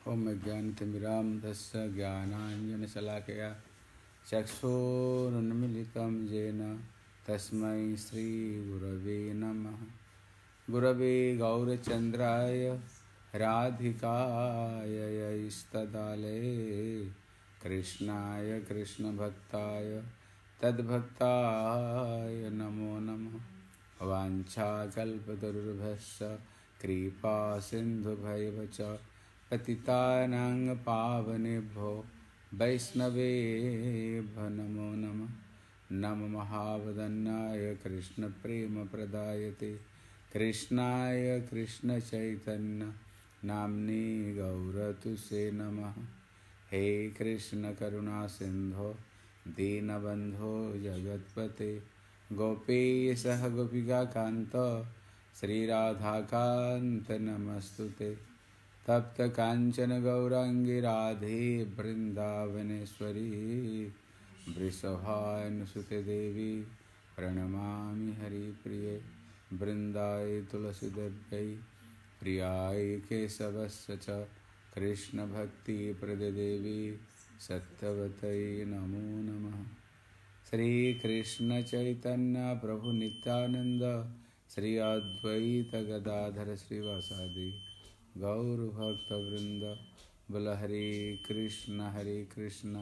ओम ज्ञानतिमिरान्धस्य ज्ञानाञ्जनशलाकया चक्षुरुन्मीलितं येन तस्मै श्रीगुरवे नमः। गुरवे गौरचन्द्राय राधिकाय यैस्तदालये कृष्णाय कृष्णभक्ताय तद्भक्ताय नमो नमः। वाञ्छाकल्पतरुर्भश्च कृपा सिन्धुभैव च पतितानां पावनेभ्यो वैष्णवेभ्यो नमो नमः। नमो महावदन्नाय कृष्णप्रेमप्रदायते कृष्णाय कृष्णचैतन्य नाम्ने गौरतुसे नमः। हे कृष्ण करुणा सिन्धो दीनबन्धो जगत्पते गोपेशः गोपिकान्त श्रीराधाकान्त नमस्तुते। तप्त कांचन गौरांगी राधे वृंदावनेश्वरी वृषभानुसुते देवी प्रणमामि हरिप्रिये। वृंदाय तुलसीदेव्यै प्रियाय केशवस्य च कृष्णभक्तिप्रदे देवी सत्यवत्यै नमो नमः। श्री कृष्ण चैतन्य प्रभु नित्यानंद श्री अद्वैत गदाधर श्रीवासादि गौर भक्त वृंद। बोल हरे कृष्ण कृष्ण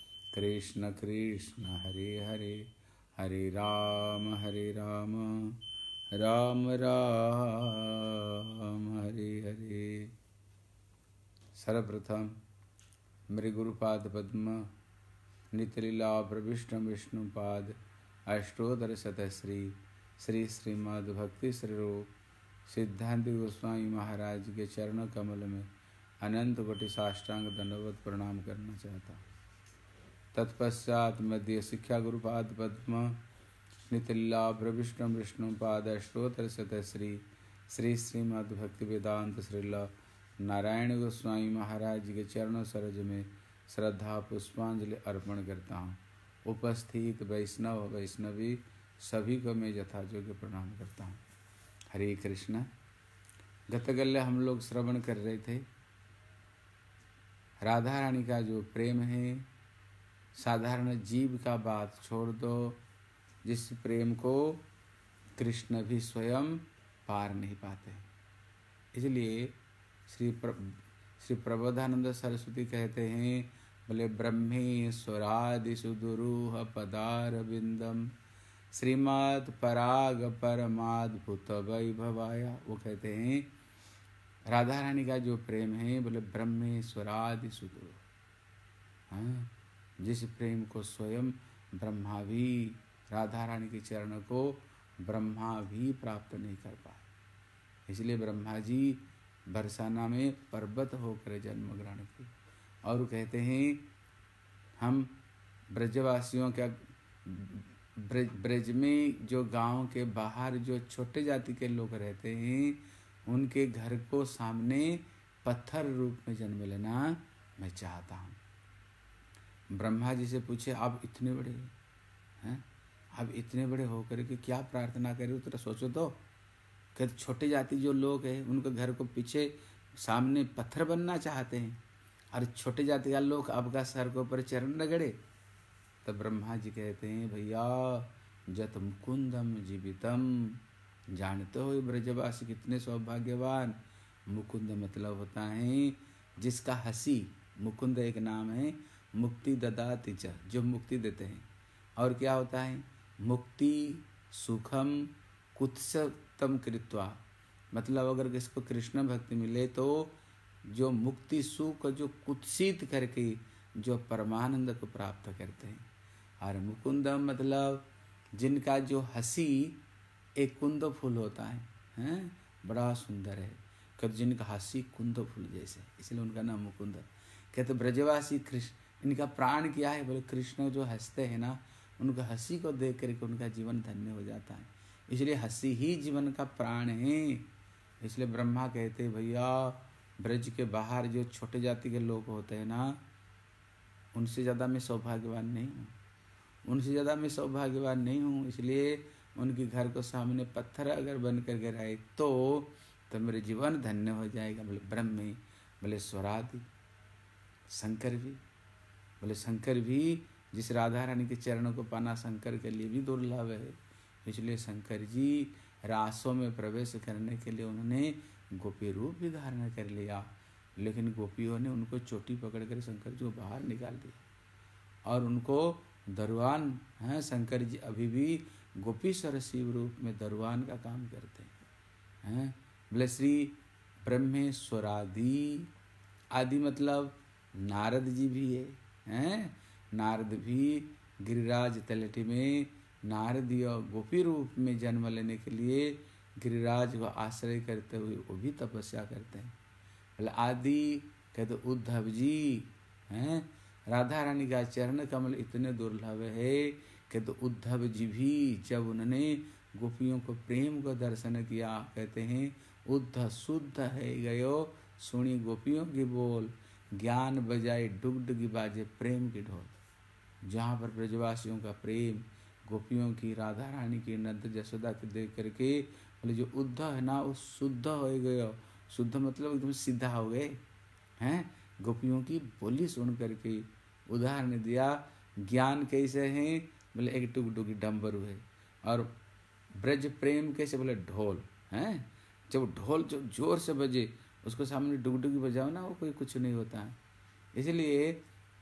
कृष्ण हरे हरे, हरे राम राम राम हरे हरे। सर्वप्रथम मेरे गुरुपाद पद्म नितलीला प्रविष्ट विष्णुपाद अष्टोत्तर शतश्री श्री श्रीमद् भक्ति स्वरूप सिद्धांत गोस्वामी महाराज के चरण कमल में अनंत कोटि साष्टांग दंडवत प्रणाम करना चाहता हूँ। तत्पश्चात मध्य शिक्षा गुरुपाद पद्म नितलीला प्रविष्ट विष्णुपाद अष्टोत्तर शतश्री श्री श्रीमद् भक्ति वेदांत श्रील नारायण गोस्वामी महाराज के चरणों सरोज में श्रद्धा पुष्पांजलि अर्पण करता हूँ। उपस्थित वैष्णव वैष्णवी सभी को मैं यथायोग्य प्रणाम करता हूँ। हरे कृष्ण। गतगल्य हम लोग श्रवण कर रहे थे राधा रानी का जो प्रेम है, साधारण जीव का बात छोड़ दो, जिस प्रेम को कृष्ण भी स्वयं पार नहीं पाते। इसलिए श्री प्रबोधानंद सरस्वती कहते हैं, बोले ब्रह्मेश्वरादि सुदुरूह पदारविंदम श्रीमद् पराग परमाद्भुत वैभवाया। वो कहते हैं राधा रानी का जो प्रेम है, बोले ब्रह्मेश्वरादि सुदूर। हाँ, जिस प्रेम को स्वयं ब्रह्मा भी, राधा रानी के चरण को ब्रह्मा भी प्राप्त नहीं कर पाए। इसलिए ब्रह्मा जी बरसाना में पर्वत होकर जन्म ग्रहण किए और कहते हैं हम ब्रजवासियों का ब्रज में जो गांव के बाहर जो छोटे जाति के लोग रहते हैं, उनके घर को सामने पत्थर रूप में जन्म लेना मैं चाहता हूँ। ब्रह्मा जी से पूछे, आप इतने बड़े हैं, आप इतने बड़े होकर के क्या प्रार्थना करें, तो सोचो तो। कहते छोटे जाति जो लोग हैं उनके घर को पीछे सामने पत्थर बनना चाहते हैं, और छोटे जाति का लोग आपका सर के ऊपर चरण रगड़े। तो ब्रह्मा जी कहते हैं, भैया जत मुकुंदम जीवितम, जानते हो ब्रजवासी कितने सौभाग्यवान। मुकुंद मतलब होता है जिसका हंसी, मुकुंद एक नाम है, मुक्ति ददाति च, जो मुक्ति देते हैं। और क्या होता है, मुक्ति सुखम कुत्सतम कृत्वा, मतलब अगर किसको कृष्ण भक्ति मिले तो जो मुक्ति सुख जो कुत्सित करके जो परमानंद को प्राप्त करते हैं। और मुकुंदम मतलब जिनका जो हंसी एक कुंद फूल होता है, हैं, बड़ा सुंदर है। कहते जिनका हंसी कुंद फूल जैसे, इसलिए उनका नाम मुकुंद। कहते ब्रजवासी कृष्ण, इनका प्राण क्या है, बोले कृष्ण जो हंसते हैं ना, उनका हंसी को देख करके उनका जीवन धन्य हो जाता है। इसलिए हंसी ही जीवन का प्राण है। इसलिए ब्रह्मा कहते भैया ब्रज के बाहर जो छोटे जाति के लोग होते हैं ना, उनसे ज़्यादा मैं सौभाग्यवान नहीं हूँ, उनसे ज़्यादा मैं सौभाग्यवान नहीं हूँ। इसलिए उनके घर को सामने पत्थर अगर बन कर गिराए तो मेरे जीवन धन्य हो जाएगा। बोले ब्रह्मे, बोले स्वरादि, शंकर भी, बोले शंकर भी, जिस राधा रानी के चरणों को पाना शंकर के लिए भी दुर्लभ है। इसलिए शंकर जी रासों में प्रवेश करने के लिए उन्होंने गोपी रूप भी धारण कर लिया, लेकिन गोपियों ने उनको चोटी पकड़ कर शंकर जी को बाहर निकाल दिया और उनको दरवान हैं। शंकर जी अभी भी गोपीश्वर शिव रूप में दरवान का काम करते हैं। बोले श्री ब्रह्मेश्वरादि, आदि मतलब नारद जी भी हैं। नारद भी गिरिराज तलहटी में नारदीय गोपी रूप में जन्म लेने के लिए गिरिराज को आश्रय करते हुए वो भी तपस्या करते हैं। बोले आदि कहते उद्धव जी हैं। राधा रानी का चरण कमल इतने दुर्लभ है कि तो उद्धव जी भी जब उन्होंने गोपियों को प्रेम को दर्शन किया, कहते हैं उद्ध शुद्ध है गयो सुनी गोपियों की बोल, ज्ञान बजाए डुगडुगी बाजे प्रेम की ढोल। जहाँ पर ब्रजवासियों का प्रेम, गोपियों की, राधा रानी की, नंद जसोदा के देख करके बोले जो उद्ध है ना वो शुद्ध हो गयो। शुद्ध मतलब एकदम सीधा हो गए हैं। गोपियों की बोली सुन करके उदाहरण दिया, ज्ञान कैसे हैं, बोले एक टुकटुकी डम्बरू है, और ब्रज प्रेम कैसे, बोले ढोल हैं। जब ढोल जो जोर से बजे उसको सामने डुगडुगी बजाओ ना, वो कोई कुछ नहीं होता है। इसलिए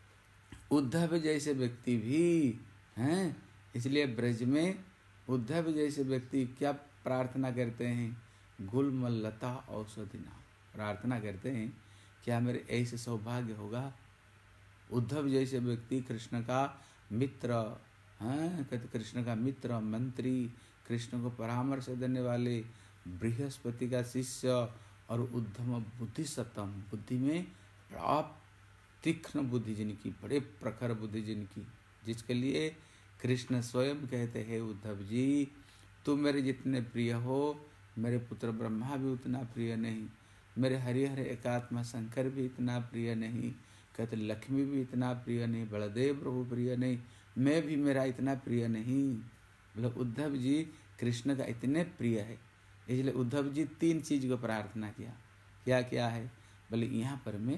उद्धव जैसे व्यक्ति भी हैं, इसलिए ब्रज में उद्धव जैसे व्यक्ति क्या प्रार्थना करते हैं, गुलमल लता औषधि नाम प्रार्थना करते हैं, क्या मेरे ऐसे सौभाग्य होगा। उद्धव जैसे व्यक्ति कृष्ण का मित्र हैं, कहते कृष्ण का मित्र, मंत्री, कृष्ण को परामर्श देने वाले, बृहस्पति का शिष्य और उद्धम बुद्धि सतम, बुद्धि में बड़ा तीक्ष्ण बुद्धि जिनकी, बड़े प्रखर बुद्धि जिनकी, जिसके लिए कृष्ण स्वयं कहते हैं उद्धव जी तुम मेरे जितने प्रिय हो, मेरे पुत्र ब्रह्मा भी उतना प्रिय नहीं, मेरे हरिहर एकात्मा शंकर भी इतना प्रिय नहीं, कहते लक्ष्मी भी इतना प्रिय नहीं, बलदेव प्रभु प्रिय नहीं, मैं भी मेरा इतना प्रिय नहीं। बोले उद्धव जी कृष्ण का इतने प्रिय है, इसलिए उद्धव जी 3 चीज को प्रार्थना किया। क्या क्या है, बोले यहाँ पर मैं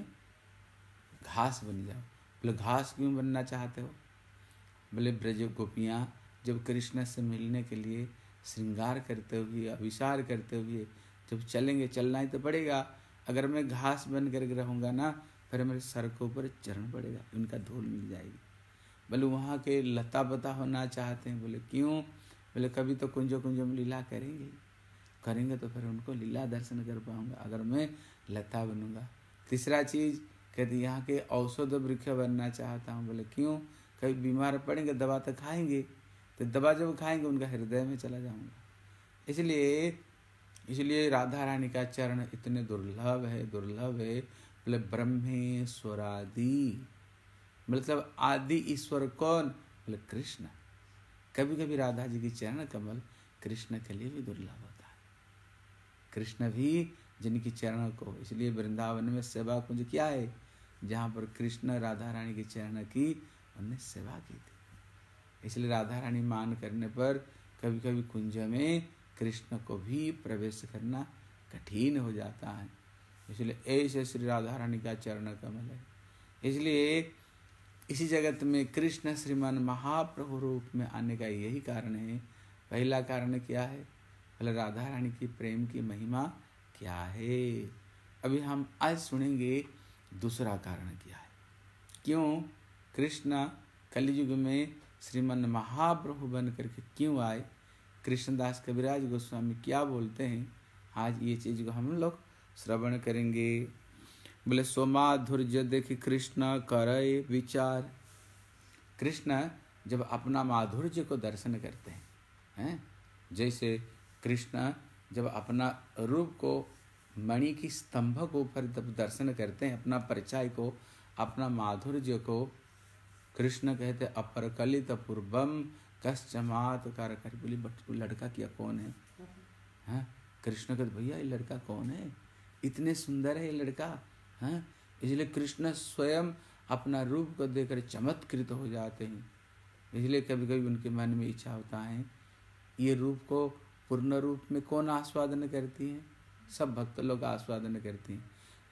घास बन जाओ। बोले घास क्यों बनना चाहते हो, बोले ब्रज गोपियाँ जब कृष्ण से मिलने के लिए श्रृंगार करते हुए, अभिसार करते हुए जब चलेंगे, चलना ही तो पड़ेगा। अगर मैं घास बन कर रहूँगा ना, फिर मेरे सर के ऊपर चरण पड़ेगा, उनका धूल मिल जाएगी। बोले वहाँ के लता पता होना चाहते हैं। बोले क्यों, बोले कभी तो कुंजो कुंजो में लीला करेंगे तो फिर उनको लीला दर्शन कर पाऊँगा अगर मैं लता बनूँगा। तीसरा चीज़ कहते यहाँ के औषध वृक्ष बनना चाहता हूँ। बोले क्यों, कभी बीमार पड़ेंगे दवा तो खाएंगे, तो दवा जब खाएंगे उनका हृदय में चला जाऊँगा। इसलिए राधा रानी का चरण इतने दुर्लभ है। बोले ब्रह्मेश्वरादि मतलब आदि ईश्वर कौन, बोले कृष्ण। कभी कभी राधा जी की चरण कमल कृष्ण के लिए भी दुर्लभ होता है। कृष्ण भी जिनकी चरणों को, इसलिए वृंदावन में सेवा कुंज क्या है, जहाँ पर कृष्ण राधा रानी की चरण की उन्होंने सेवा की थी। इसलिए राधा रानी मान करने पर कभी कभी कुंज में कृष्ण को भी प्रवेश करना कठिन हो जाता है। इसलिए ऐसे श्री राधा रानी का चरण कमल है। इसलिए इसी जगत में कृष्ण श्रीमान महाप्रभु रूप में आने का यही कारण है। पहला कारण क्या है, पहले राधा रानी की प्रेम की महिमा क्या है। अभी हम आज सुनेंगे दूसरा कारण क्या है, क्यों कृष्ण कलयुग में श्रीमान महाप्रभु बन करके क्यों आए, कृष्णदास कविराज गोस्वामी क्या बोलते हैं, आज ये चीज़ को हम लोग श्रवण करेंगे। बोले सोमाधुर्य देख कृष्ण करे विचार। कृष्ण जब अपना माधुर्य को दर्शन करते हैं, जैसे कृष्ण जब अपना रूप को मणि की स्तंभ को ऊपर जब दर्शन करते हैं, अपना परिचय को, अपना माधुर्य को, कृष्ण कहते अपरकलित पूर्वम कश्चमात कारकर। बोली लड़का क्या कौन है, हाँ कृष्ण कहते भैया ये लड़का कौन है, इतने सुंदर है ये लड़का। हाँ इसलिए कृष्ण स्वयं अपना रूप को देखकर चमत्कृत हो जाते हैं। इसलिए कभी कभी उनके मन में इच्छा होता है ये रूप को पूर्ण रूप में कौन आस्वादन करती हैं, सब भक्त लोग आस्वादन करती हैं,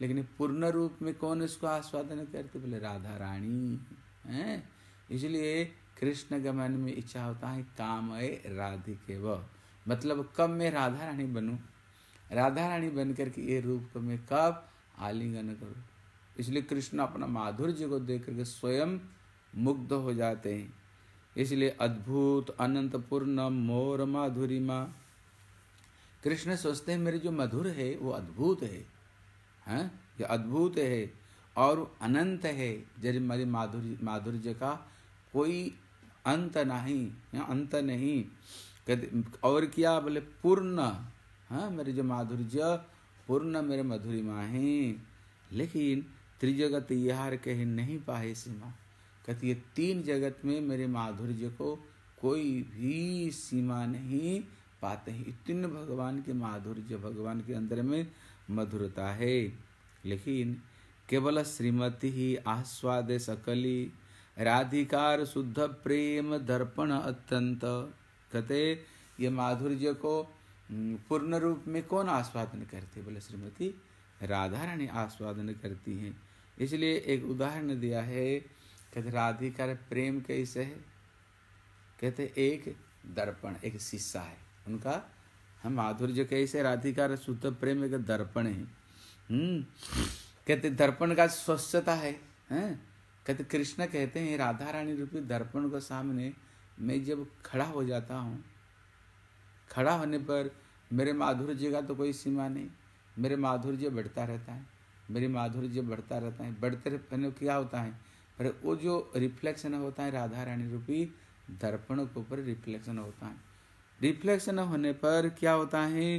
लेकिन पूर्ण रूप में कौन इसको आस्वादन करते? बोले राधा रानी हैं। इसलिए कृष्ण के मन में इच्छा होता है कामय राधिके व, मतलब कब मैं राधा रानी बनूं, राधा रानी बन करके ये रूप को मैं कब आलिंगन करूं। इसलिए कृष्ण अपना माधुर्य को देख करके स्वयं मुग्ध हो जाते हैं। इसलिए अद्भुत अनंत पूर्ण मोर माधुरिमा, कृष्ण सोचते हैं मेरे जो मधुर है वो अद्भुत है, हैं, ये अद्भुत है और अनंत है। जैसे मेरे माधुर्य का कोई अंत नहीं, अंत नहीं। और क्या बोले पूर्ण, हाँ, मेरे जो माधुर्य पूर्ण मेरे मधुरिमा है। लेकिन त्रिजगत यार कह नहीं पाए सीमा, कहती ये तीन जगत में मेरे माधुर्य को कोई भी सीमा नहीं पाते हैं। इतने भगवान के माधुर्य, भगवान के अंदर में मधुरता है। लेकिन केवल श्रीमती ही आस्वादे सकली, राधिकार शुद्ध प्रेम दर्पण अत्यंत, कहते ये माधुर्य को पूर्ण रूप में कौन आस्वादन करते? बोले श्रीमती राधा रानी आस्वादन करती हैं। इसलिए एक उदाहरण दिया है, कहते राधिका प्रेम कैसे है? कहते एक दर्पण, एक शीशा है उनका, हम माधुर्य कैसे? राधिका शुद्ध प्रेम एक दर्पण है। कहते दर्पण का स्वच्छता है, हैं? कहते कृष्ण कहते हैं राधा रानी रूपी दर्पण के सामने मैं जब खड़ा हो जाता हूँ, खड़ा होने पर मेरे माधुर्य का तो कोई सीमा नहीं, मेरे माधुर्य बढ़ता रहता है, मेरे माधुर्य बढ़ता रहता है। बढ़ते रहने क्या होता है? पर वो जो रिफ्लेक्शन होता है राधा रानी रूपी दर्पण के ऊपर रिफ्लेक्शन होता है। रिफ्लेक्शन होने पर क्या होता है?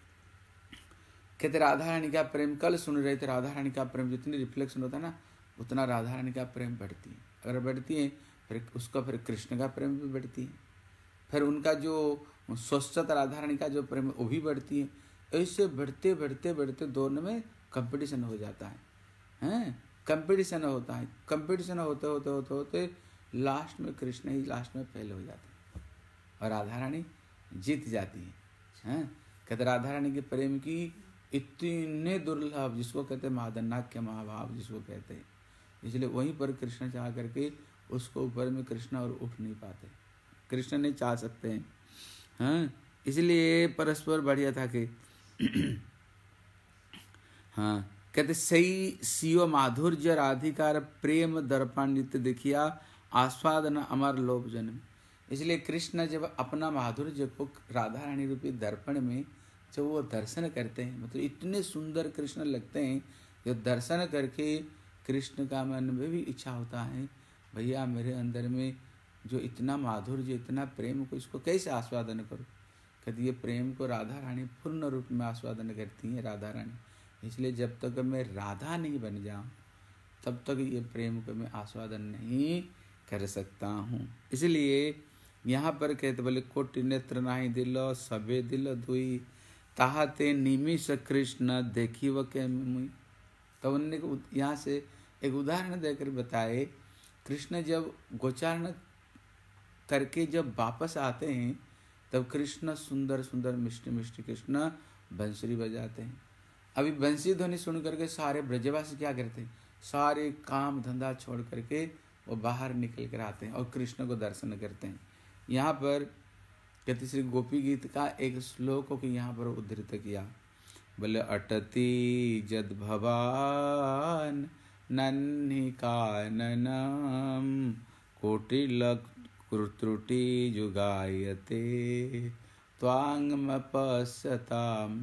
कहते राधा रानी का प्रेम, कल सुन रहे थे, राधा रानी का प्रेम जितनी रिफ्लेक्शन होता है ना उतना राधा रानी का प्रेम बढ़ती है। अगर बढ़ती है फिर उसका फिर कृष्ण का प्रेम भी बढ़ती है, फिर उनका जो स्वच्छता राधा रानी का जो प्रेम वो भी बढ़ती है। ऐसे बढ़ते बढ़ते बढ़ते दोनों में कंपटीशन हो जाता है, हैं? कंपटीशन होता है। कंपटीशन होते होते होते होते लास्ट में कृष्ण ही लास्ट में फेल हो जाते हैं और राधा रानी जीत जाती है। कहते राधा रानी के प्रेम की इतने दुर्लभ, जिसको कहते हैं महादन्नाख्य महाभाव जिसको कहते हैं। इसलिए वहीं पर कृष्ण चाह करके उसको ऊपर में कृष्ण और उठ नहीं पाते, कृष्ण नहीं चाह सकते हैं। हाँ, इसलिए परस्पर बढ़िया था कि हाँ, कहते सही सियो माधुर्य राधिकार प्रेम दर्पण नित्य देखिया आस्वादन अमर लोभ जन्म। इसलिए कृष्ण जब अपना माधुर्य को राधा रानी रूपी दर्पण में जब वो दर्शन करते हैं, मतलब इतने सुंदर कृष्ण लगते हैं, जो दर्शन करके कृष्ण का मन में भी इच्छा होता है भैया मेरे अंदर में जो इतना माधुर्य इतना प्रेम को इसको कैसे आस्वादन करूं। कहती ये प्रेम को राधा रानी पूर्ण रूप में आस्वादन करती हैं राधा रानी। इसलिए जब तक मैं राधा नहीं बन जाऊं तब तक ये प्रेम को मैं आस्वादन नहीं कर सकता हूँ। इसलिए यहाँ पर कहते बोले कोटि नेत्र नाही दिल सबे दिल दुई, ताहते निमिष कृष्ण देखी व के मुई। तो उन्होंने यहाँ से एक उदाहरण देकर बताए, कृष्ण जब गोचारण करके जब वापस आते हैं तब कृष्ण सुंदर सुंदर मिष्टी मिष्टी कृष्ण बंसुरी बजाते हैं। अभी बंसी ध्वनि सुन करके सारे ब्रजवासी क्या करते हैं? सारे काम धंधा छोड़ करके वो बाहर निकल कर आते हैं और कृष्ण को दर्शन करते हैं। यहाँ पर कहते श्री गोपी गीत का एक श्लोक को यहाँ पर उद्धृत किया, बोले अटति जद भवान नन्ही काननम कोटिलक त्रुटि जुगायते त्वांगम पश्यताम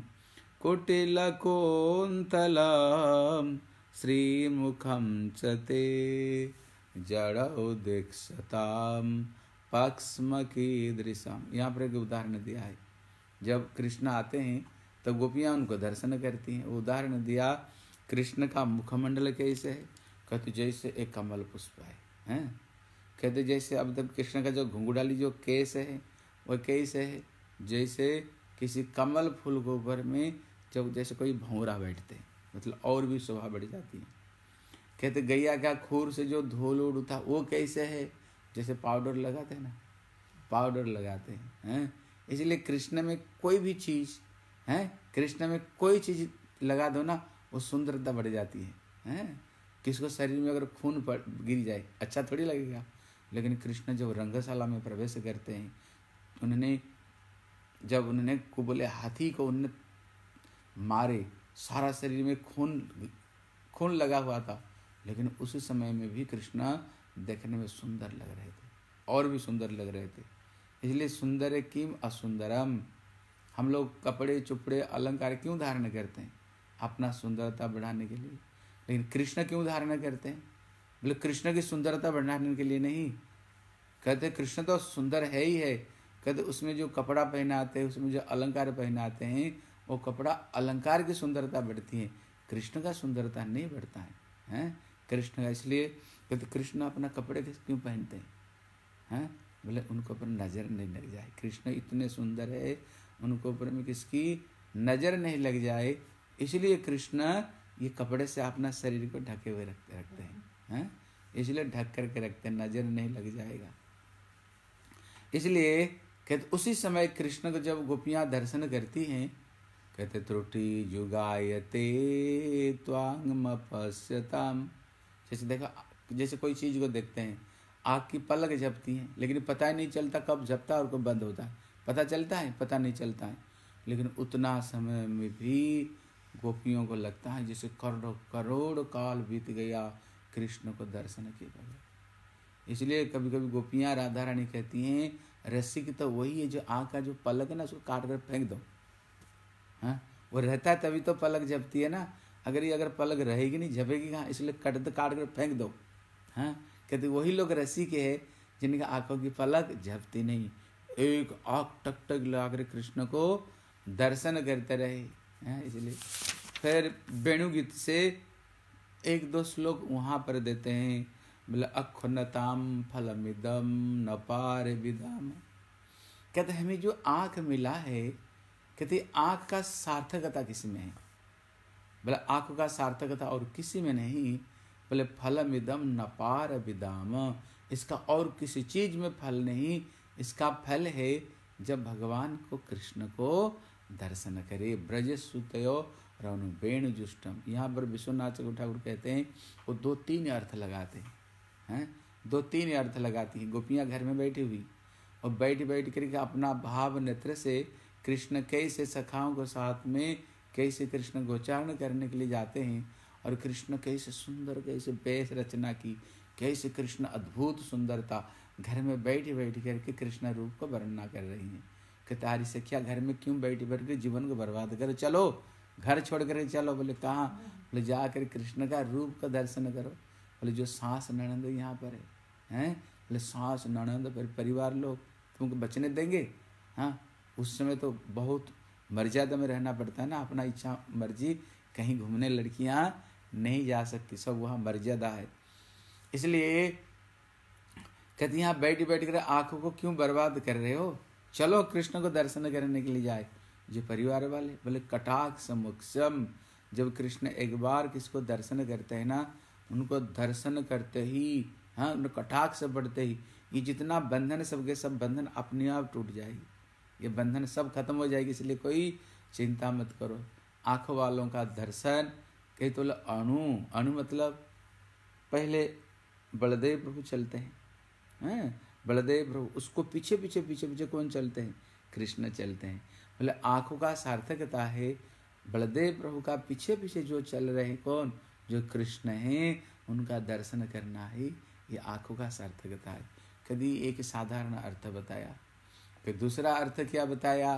कोटिलकोन्तलम श्रीमुखम चते जड़ो दीक्षताम पक्ष्म कीदृशम। यहाँ पर एक उदाहरण दिया है, जब कृष्ण आते हैं तब गोपियाँ उनको दर्शन करती हैं। उदाहरण दिया कृष्ण का मुखमंडल कैसे है? कहते जैसे एक कमल पुष्प है, हैं? कहते जैसे अब तक कृष्ण का जो घुंघराली जो केस है वह कैसे है? जैसे किसी कमल फूल के ऊपर में जब जैसे कोई भंवरा बैठते, मतलब और भी शोभा बढ़ जाती है। कहते गैया का खूर से जो धूल उड़ता वो कैसे है? जैसे पाउडर लगाते हैं ना, पाउडर लगाते हैं। इसलिए कृष्ण में कोई भी चीज़ है, कृष्ण में कोई चीज़ लगा दो ना वो सुंदरता बढ़ जाती है, हैं? किसको शरीर में अगर खून गिर जाए अच्छा थोड़ी लगेगा, लेकिन कृष्ण जब रंगशाला में प्रवेश करते हैं, जब उन्होंने कुबले हाथी को उन्होंने मारे, सारा शरीर में खून लगा हुआ था, लेकिन उसी समय में भी कृष्ण देखने में सुंदर लग रहे थे, और भी सुंदर लग रहे थे। इसलिए सुंदर किम असुंदरम, हम लोग कपड़े चुपड़े अलंकार क्यों धारण करते हैं? अपना सुंदरता बढ़ाने के लिए। लेकिन कृष्ण क्यों धारण करते हैं? बोले कृष्ण की सुंदरता बढ़ाने के लिए नहीं, कहते कृष्ण तो सुंदर है ही है, कहते उसमें जो कपड़ा पहनाते हैं, उसमें जो अलंकार पहनाते हैं, वो कपड़ा अलंकार की सुंदरता बढ़ती है, कृष्ण का सुंदरता नहीं बढ़ता है, हैं? कृष्ण का, इसलिए कहते कृष्ण अपना कपड़े क्यों पहनते हैं? बोले उनको ऊपर नज़र नहीं लग जाए, कृष्ण इतने सुंदर है, उनको ऊपर में किसकी नज़र नहीं लग जाए, इसलिए कृष्ण ये कपड़े से अपना शरीर को ढके हुए रखते हैं, इसलिए ढक करके रखते हैं, नज़र नहीं लग जाएगा। इसलिए कहते उसी समय कृष्ण को जब गोपियाँ दर्शन करती हैं, कहते त्रुटि जुगायते त्वांग पश्यताम, जैसे देखा, जैसे कोई चीज़ को देखते हैं, आँख की पलक झपती हैं, लेकिन पता ही नहीं चलता कब झपता और कब बंद होता है, पता चलता है? पता नहीं चलता है। लेकिन उतना समय में भी गोपियों को लगता है जैसे करोड़ काल बीत गया कृष्ण को दर्शन किए बगैर। इसलिए कभी कभी गोपियाँ राधा रानी कहती हैं, रसिक तो वही है जो आँख का जो पलक है ना, उसको काट कर फेंक दो, हाँ, वो रहता है तभी तो पलक झपती है ना, अगर पलक रहेगी नहीं झपेगी कहाँ, इसलिए काट कर फेंक दो, हाँ। कहते वही लोग रसिक है जिनका आँखों की पलक झपती नहीं, एक आँख टक टक लगा कर कृष्ण को दर्शन करते रहे, हैं। इसलिए फिर वेणुगीत से एक दो श्लोक वहाँ पर देते हैं, बोले अखुन्नताम फलमिदम न पार विदाम। कहते हमें जो आँख मिला है, कहते आँख का सार्थकता किसी में है? बोले आँख का सार्थकता और किसी में नहीं। बोले फलमिदम न पार विदाम, इसका और किसी चीज में फल नहीं, इसका फल है जब भगवान को कृष्ण को दर्शन करे। ब्रज सुतयो रनु वेणु जुष्टम, यहाँ पर विश्वनाथ ठाकुर कहते हैं वो 2-3 अर्थ लगाते हैं, 2-3 अर्थ लगाती हैं। गोपियाँ घर में बैठी हुई और बैठ करके अपना भाव नेत्र से कृष्ण कैसे सखाओं को साथ में कैसे कृष्ण गोचारण करने के लिए जाते हैं, और कृष्ण कैसे सुंदर, कैसे वेश रचना की, कैसे कृष्ण अद्भुत सुंदरता, घर में बैठ करके कृष्ण रूप को वर्णना कर रही हैं। कि तारी से क्या घर में क्यों बैठ के जीवन को बर्बाद करो, चलो घर छोड़ कर चलो। बोले कहाँ? बोले जाकर कृष्ण का रूप का दर्शन करो। बोले जो सास ननंद यहाँ पर हैं, बोले सास ननंद पर परिवार लोग तुमको बचने देंगे? हाँ, उस समय तो बहुत मर्यादा में रहना पड़ता है ना, अपना इच्छा मर्जी कहीं घूमने लड़कियाँ नहीं जा सकती, सब वहाँ मर्यादा है। इसलिए कहती यहाँ बैठ कर आँखों को क्यों बर्बाद कर रहे हो, चलो कृष्ण को दर्शन करने के लिए जाए। जो परिवार वाले बोले कटाक्ष समुक्षम, जब कृष्ण एक बार किसको दर्शन करते हैं ना, उनको दर्शन करते ही, हाँ, उनको कटाक्ष बढ़ते ही ये जितना बंधन सबके सब बंधन अपने आप टूट जाएगी, ये बंधन सब खत्म हो जाएगी। इसलिए कोई चिंता मत करो। आँखों वालों का दर्शन, कहीं तो अणु मतलब पहले बलदेव प्रभु चलते हैं, बलदेव प्रभु, उसको पीछे कौन चलते हैं? कृष्ण चलते हैं। बोले आँखों का सार्थकता है, बलदेव प्रभु का पीछे जो चल रहे हैं कौन? जो कृष्ण हैं, उनका दर्शन करना ही ये आँखों का सार्थकता है। कभी एक साधारण अर्थ बताया, फिर दूसरा अर्थ क्या बताया?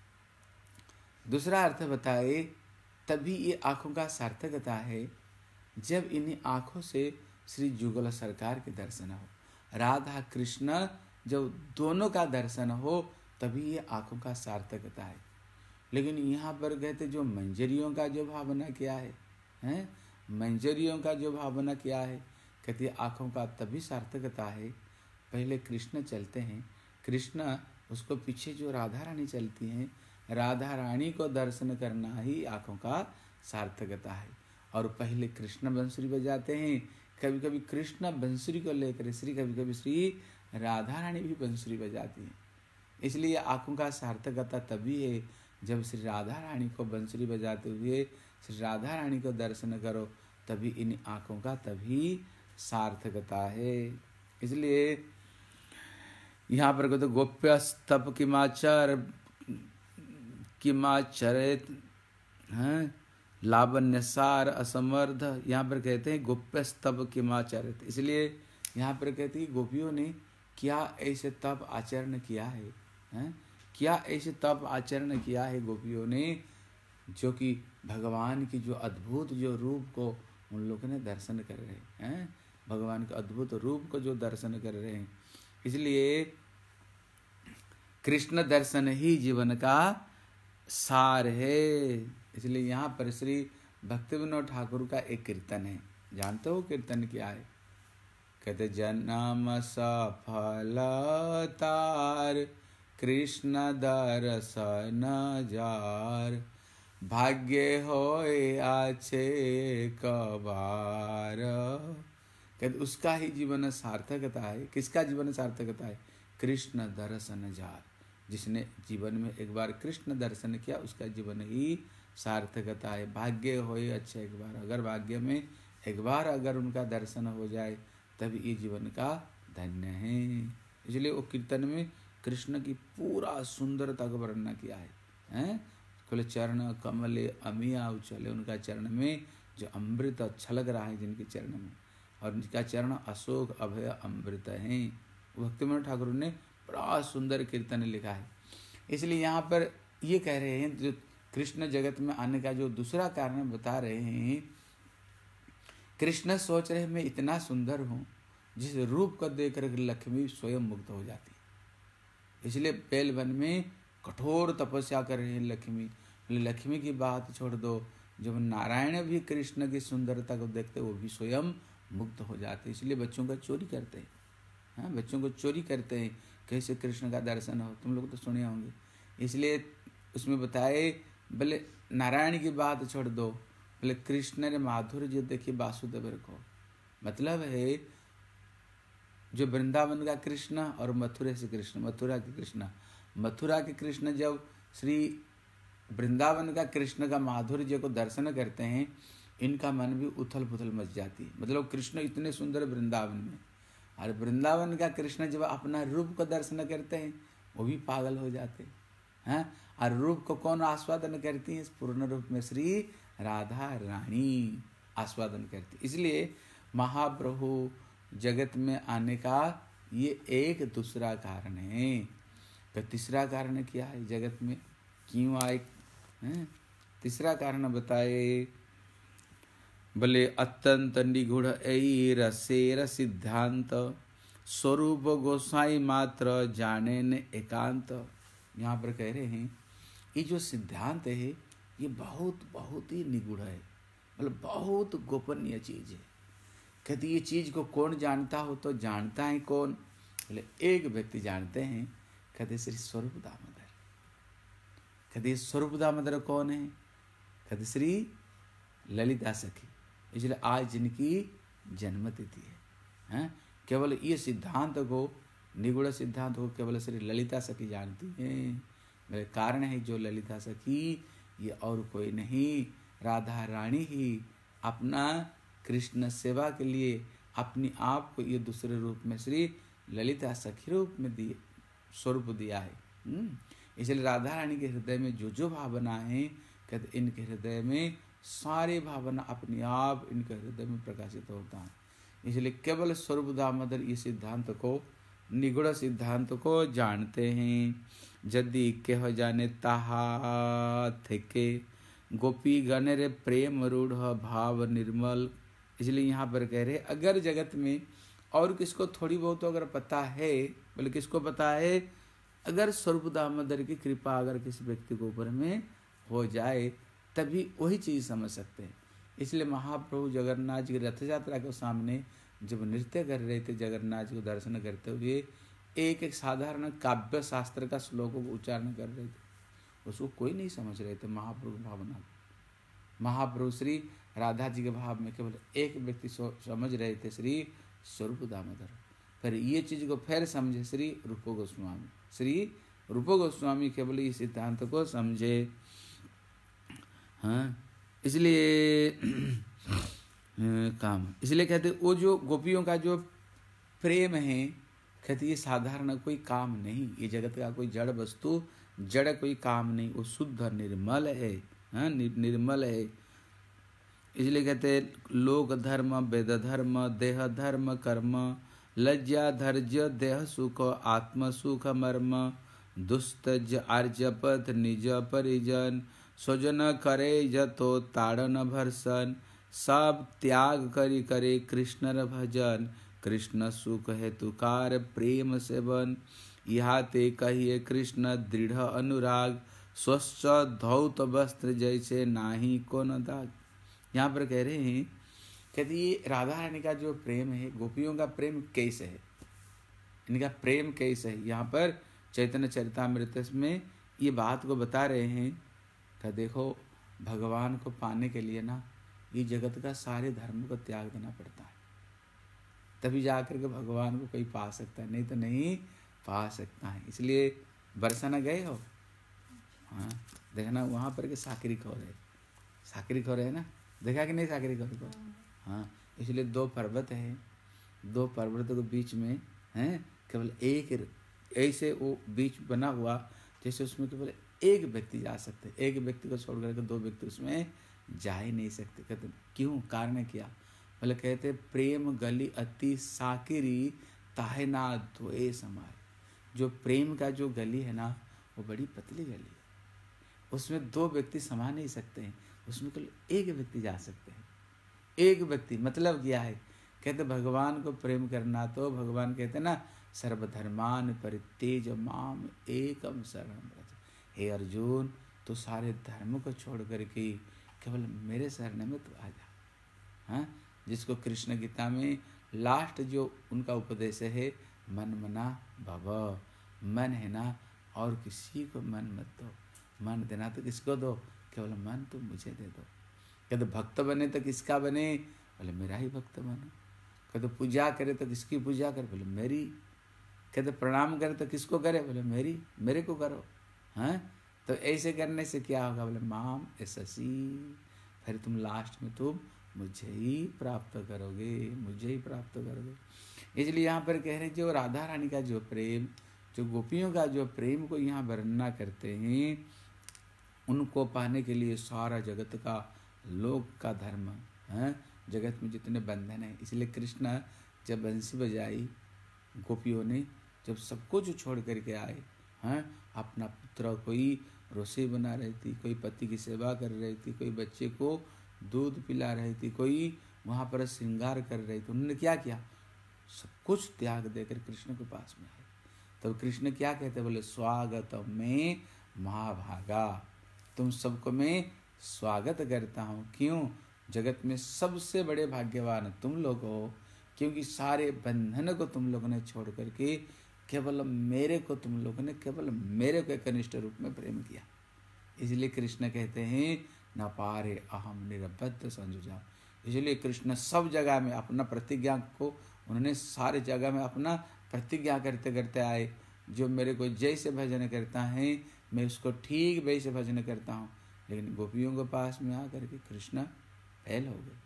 दूसरा अर्थ बताए तभी ये आँखों का सार्थकता है जब इन्हीं आँखों से श्री जुगल सरकार के दर्शन हो, राधा कृष्ण जब दोनों का दर्शन हो तभी ये आँखों का सार्थकता है। लेकिन यहाँ पर कहते जो मंजरियों का जो भावना किया है, मंजरियों का जो भावना किया है, कहते आँखों का तभी सार्थकता है पहले कृष्ण चलते हैं, कृष्ण उसको पीछे जो राधा रानी चलती हैं, राधा रानी को दर्शन करना ही आँखों का सार्थकता है। और पहले कृष्ण बंसुरी बजाते हैं, कभी कभी कृष्ण बंसुरी को लेकर कभी श्री राधा रानी भी बंसुरी बजाती हैं। इसलिए आँखों का सार्थकता तभी है जब श्री राधा रानी को बंसुरी बजाते हुए श्री राधा रानी को दर्शन करो, तभी इन आँखों का तभी सार्थकता है। इसलिए यहाँ पर कहते गोप्य स्तप किमाचरित हैं लावण्यसार असमर्थ। यहाँ पर कहते हैं गोप्य स्तप किमाचरित, इसलिए यहाँ पर कहते हैं गोपियों ने क्या ऐसे तप आचरण किया है, हैं? क्या ऐसे तप आचरण किया है गोपियों ने, जो कि भगवान की जो अद्भुत जो रूप को उन लोगों ने दर्शन कर रहे हैं, भगवान के अद्भुत रूप को जो दर्शन कर रहे हैं। इसलिए कृष्ण दर्शन ही जीवन का सार है। इसलिए यहाँ पर श्री भक्ति विनोद ठाकुर का एक कीर्तन है, जानते हो कीर्तन क्या है? कहते जन्म सफल तार कृष्ण दर्शन जार, भाग्य होए आछे कबार। कहते उसका ही जीवन सार्थकता है। किसका जीवन सार्थकता है? कृष्ण दर्शन जार, जिसने जीवन में एक बार कृष्ण दर्शन किया उसका जीवन ही सार्थकता है। भाग्य होए अच्छे एक बार, अगर भाग्य में एक बार अगर उनका दर्शन हो जाए तभी ये जीवन का धन्य है। इसलिए वो कीर्तन में कृष्ण की पूरा सुंदरता का वर्णन किया है, हैं? बोले चरण कमले अमिया उछले, उनका चरण में जो अमृत छलक रहा है जिनके चरण में, और उनका चरण अशोक अभय अमृत हैं। भक्ति विनोद ठाकुर ने बड़ा सुंदर कीर्तन लिखा है। इसलिए यहाँ पर ये कह रहे हैं जो कृष्ण जगत में आने का जो दूसरा कारण बता रहे हैं, कृष्ण सोच रहे मैं इतना सुंदर हूँ जिस रूप को देखकर लक्ष्मी स्वयं मुक्त हो जाती। इसलिए बेल वन में कठोर तपस्या कर रहे हैं लक्ष्मी। लक्ष्मी की बात छोड़ दो, जब नारायण भी कृष्ण की सुंदरता को देखते वो भी स्वयं मुक्त हो जाते। इसलिए बच्चों का चोरी करते हैं, हाँ, बच्चों को चोरी करते हैं कैसे कृष्ण का दर्शन हो, तुम लोग तो सुने होंगे। इसलिए उसमें बताए बोले नारायण की बात छोड़ दो, बोले कृष्ण ने माधुर्य जो देखिए वासुदेव को, मतलब है जो वृंदावन का कृष्ण और मथुरा से कृष्ण, मथुरा के कृष्ण, मथुरा के कृष्ण जब श्री वृंदावन का कृष्ण का माधुर्य को दर्शन करते हैं, इनका मन भी उथल पुथल मच जाती है। मतलब कृष्ण इतने सुंदर वृंदावन में, और वृंदावन का कृष्ण जब अपना रूप को दर्शन करते हैं वो भी पागल हो जाते हैं। और रूप को कौन आस्वादन करती है? पूर्ण रूप में श्री राधा रानी आस्वादन करती। इसलिए महाप्रभु जगत में आने का ये एक दूसरा कारण है। तो तीसरा कारण क्या है जगत में क्यों आए? तीसरा कारण बताए, बोले अत्यंत निगूढ़ ऐ रसेर सिद्धांत, स्वरूप गोसाई मात्र जाने न एकांत। यहाँ पर कह रहे हैं ये जो सिद्धांत है ये बहुत बहुत ही निगूढ़ है, मतलब बहुत गोपनीय चीज है। कहते ये चीज को कौन जानता हो? तो जानता है कौन? बोले एक व्यक्ति जानते हैं, कहते श्री स्वरूप दामोदर। कहते स्वरूप दामोदर कौन है? कहते श्री ललिता सखी। इसलिए आज जिनकी जन्मतिथि है, केवल ये सिद्धांत को, निगूढ़ सिद्धांत को केवल श्री ललिता सखी जानती हैं। मेरे कारण है जो ललिता सखी ये और कोई नहीं, राधा रानी ही अपना कृष्ण सेवा के लिए अपने आप को ये दूसरे रूप में श्री ललिता सखी रूप में दिए, स्वरूप दिया है। इसलिए राधा रानी के हृदय में जो जो भावना है, कहते इनके हृदय में सारी भावना अपने आप इनके हृदय में प्रकाशित होता है। इसलिए केवल स्वरूप दामोदर ये सिद्धांत को, निगूढ़ सिद्धांत को जानते हैं। यदि कह जाने ताहा थे गोपी गणरे प्रेम रूढ़ भाव निर्मल। इसलिए यहाँ पर कह रहे अगर जगत में और किसको थोड़ी बहुत अगर पता है, बोले किसको पता है? अगर स्वरूप दामोदर की कृपा अगर किसी व्यक्ति के ऊपर में हो जाए तभी वही चीज़ समझ सकते हैं। इसलिए महाप्रभु जगन्नाथ जी की रथ यात्रा के सामने जब नृत्य कर रहे थे, जगन्नाथ जी को दर्शन करते हुए एक एक साधारण काव्य शास्त्र का श्लोकों को उच्चारण कर रहे थे, उसको कोई नहीं समझ रहे थे महाप्रभु भावना को। महाप्रभु श्री राधा जी के भाव में केवल एक व्यक्ति समझ रहे थे, श्री स्वरूप दामोदर। फिर ये चीज को फिर समझे श्री रूप गोस्वामी। श्री रूप गोस्वामी केवल इस सिद्धांत को समझे। हाँ, इसलिए काम, इसलिए कहते वो जो गोपियों का जो प्रेम है, कहते ये साधारण कोई काम नहीं, ये जगत का कोई जड़ वस्तु, जड़ कोई काम नहीं, वो शुद्ध निर्मल है, हाँ निर्मल है। इसलिए कहते लोक धर्म, वेद धर्म, देह धर्म, कर्म, लज्जा धैर्य देह सुख, आत्म सुख मर्म, दुस्तज आर्यपथ निज परिजन, स्वजन करे जतो ताड़न भरसन, सब त्याग करी करे कृष्ण भजन, कृष्ण सुख हेतुकार प्रेम सेवन, यहाँ ते कहिए कृष्ण दृढ़ अनुराग, स्वच्छ धौत वस्त्र जैसे नाही को न दाग। यहाँ पर कह रहे हैं, कहते ये राधा रानी का जो प्रेम है, गोपियों का प्रेम कैसे है, इनका प्रेम कैसे है, यहाँ पर चैतन्य चरितामृत में ये बात को बता रहे हैं कि देखो भगवान को पाने के लिए ना ये जगत का सारे धर्म को त्याग देना पड़ता है, तभी जाकर के भगवान को कोई पा सकता है, नहीं तो नहीं पा सकता है। इसलिए बरसाना गए हो, हाँ देखना वहाँ पर के साकरी खो रहे, साकरी खो रहे ना, देखा कि नहीं साकरी खो को, हाँ। इसलिए दो पर्वत है, दो पर्वतों के बीच में हैं केवल एक ऐसे वो बीच बना हुआ जैसे उसमें केवल एक व्यक्ति जा सकते, एक व्यक्ति को छोड़ करके दो व्यक्ति उसमें जा ही नहीं सकते। कहते क्यों, कारण क्या, बोले कहते प्रेम गली अति साकिरी ताहे ना द्वे समार। जो प्रेम का जो गली है ना वो बड़ी पतली गली है, उसमें दो व्यक्ति समा नहीं सकते हैं, उसमें केवल एक व्यक्ति जा सकते हैं। एक व्यक्ति मतलब क्या है, कहते भगवान को प्रेम करना तो भगवान कहते ना सर्वधर्मान परित्यज माम एकम शरणं व्रज। हे अर्जुन तो सारे धर्म को छोड़ करके केवल मेरे शरण में तो आ जा, हाँ। जिसको कृष्ण गीता में लास्ट जो उनका उपदेश है, मन मना भव, मन है ना और किसी को मन मत दो, मन देना तो किसको दो, केवल मन तो मुझे दे दो। कहते भक्त बने तो किसका बने, बोले मेरा ही भक्त बनो। कहते पूजा करे तो किसकी पूजा करे, बोले मेरी। कहते प्रणाम करे तो किसको करे, बोले मेरी, मेरे को करो, हाँ। तो ऐसे करने से क्या होगा, बोले माम एससी, फिर तुम लास्ट में तुम मुझे ही प्राप्त करोगे, मुझे ही प्राप्त करोगे। इसलिए यहाँ पर कह रहे हैं जो राधा रानी का जो प्रेम, जो गोपियों का जो प्रेम को यहाँ वर्णना करते हैं, उनको पाने के लिए सारा जगत का लोक का धर्म है, जगत में जितने बंधन है। इसलिए कृष्ण जब बंसी बजाई, गोपियों ने जब सब कुछ छोड़ करके आए, हैं अपना पुत्र, कोई रोटी बना रही थी, कोई पति की सेवा कर रही थी, कोई बच्चे को दूध पिला रही थी, कोई वहाँ पर श्रृंगार कर रही थी, उन्होंने क्या किया, सब कुछ त्याग देकर कृष्ण के पास में आए। तो कृष्ण क्या कहते, बोले स्वागत में महाभागा, तुम सबको मैं स्वागत करता हूँ। क्यों, जगत में सबसे बड़े भाग्यवान तुम लोग हो, क्योंकि सारे बंधन को तुम लोगों ने छोड़ करके केवल मेरे को, तुम लोगों ने केवल मेरे को कनिष्ठ रूप में प्रेम किया। इसलिए कृष्ण कहते हैं न पारे अहम निरबद्ध संजुजा। इसलिए कृष्ण सब जगह में अपना प्रतिज्ञा को, उन्होंने सारे जगह में अपना प्रतिज्ञा करते करते आए, जो मेरे को जैसे भजन करता है मैं उसको ठीक वैसे भजन करता हूँ। लेकिन गोपियों के पास में आकर के कृष्ण फेल हो गए,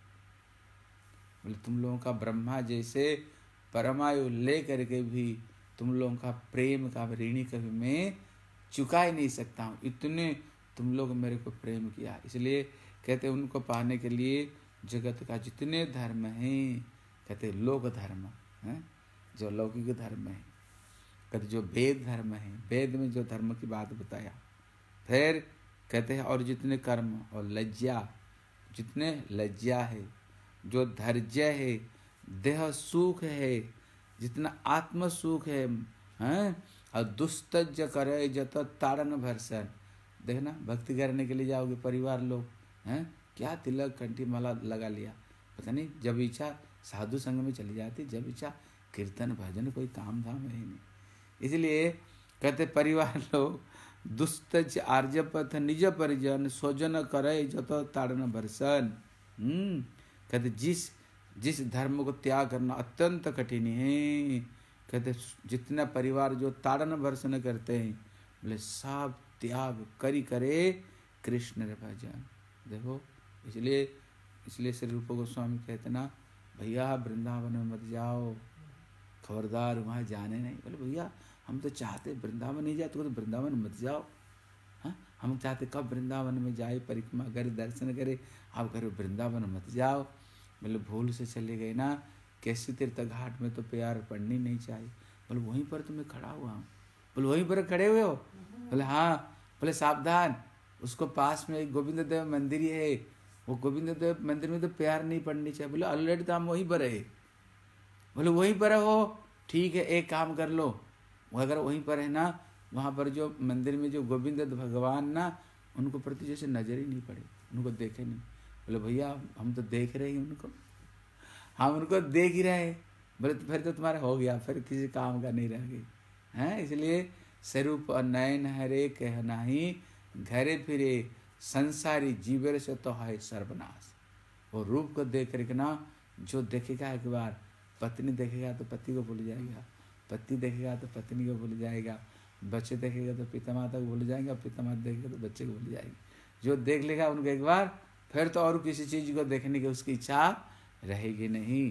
बोले तुम लोगों का ब्रह्मा जैसे परमायु ले करके भी तुम लोगों का प्रेम का ऋणी कभी मैं चुका ही नहीं सकता हूँ, इतने तुम लोग मेरे को प्रेम किया। इसलिए कहते उनको पाने के लिए जगत का जितने धर्म हैं, कहते लोक धर्म हैं, जो लौकिक धर्म है, कहते जो वेद धर्म है, वेद में जो धर्म की बात बताया, फिर कहते हैं और जितने कर्म और लज्जा, जितने लज्जा है, जो धैर्य है, देह सुख है, जितना आत्म सुख है, हैं और दुस्तज करे जत ताड़न भरसन। देखना भक्ति करने के लिए जाओगे, परिवार लोग हैं क्या तिलक कंठी माला लगा लिया, पता नहीं, जब इच्छा साधु संग में चली जाती, जब इच्छा कीर्तन भजन, कोई काम धाम है नहीं। इसलिए कहते परिवार लोग दुस्तज आर्यपथ निज परिजन, स्वजन करे जत ताड़न भरसन। कहते जिस धर्म को त्याग करना अत्यंत कठिन है, कहते जितना परिवार जो ताड़न भर्सन करते हैं, बोले सब त्याग करी करे कृष्ण रे भजन। देखो इसलिए श्री रूप गोस्वामी कहते ना, भैया वृंदावन में मत जाओ, खबरदार वहाँ जाने नहीं। बोले भैया हम तो चाहते वृंदावन नहीं जाए, तो वृंदावन मत जाओ। हाँ, हम चाहते कब वृंदावन में जाए, परिक्रमा करे, दर्शन करे, आप करो वृंदावन मत जाओ। बोले भूल से चले गए ना, कैसी तीर्थ घाट में तो प्यार पड़नी नहीं चाहिए। बोले वहीं पर तो मैं खड़ा हुआ हूँ। बोले वहीं पर खड़े हुए हो? बोले हाँ। बोले सावधान, उसको पास में एक गोविंद देव मंदिर है, वो गोविंद देव मंदिर में तो प्यार नहीं पड़नी चाहिए। बोले ऑलरेडी तो हम वहीं पर है। बोले वहीं पर हो, ठीक है, एक काम कर लो, अगर वहीं पर है ना, वहाँ पर जो मंदिर में जो गोविंद भगवान ना, उनको प्रति जैसे नजर ही नहीं पड़े, उनको देखे नहीं। बोले भैया हम तो देख रहे हैं उनको, हम उनको देख ही रहे हैं। बोले तो फिर तो तुम्हारा हो गया, फिर किसी काम का नहीं रह गई हैं। इसलिए स्वरूप नयन हरे कह नाही, घरे फिरे संसारी जीवर से तो है सर्वनाश। वो रूप को देख करके ना, जो देखेगा एक बार, पत्नी देखेगा तो पति को भूल जाएगा, पति देखेगा तो पत्नी को भूल जाएगा, बच्चे देखेगा तो पिता माता को भूल जाएगा, पिता माता देखेगा तो बच्चे को भूल जाएगी। जो देख लेगा उनको एक बार, फिर तो और किसी चीज को देखने की उसकी इच्छा रहेगी नहीं।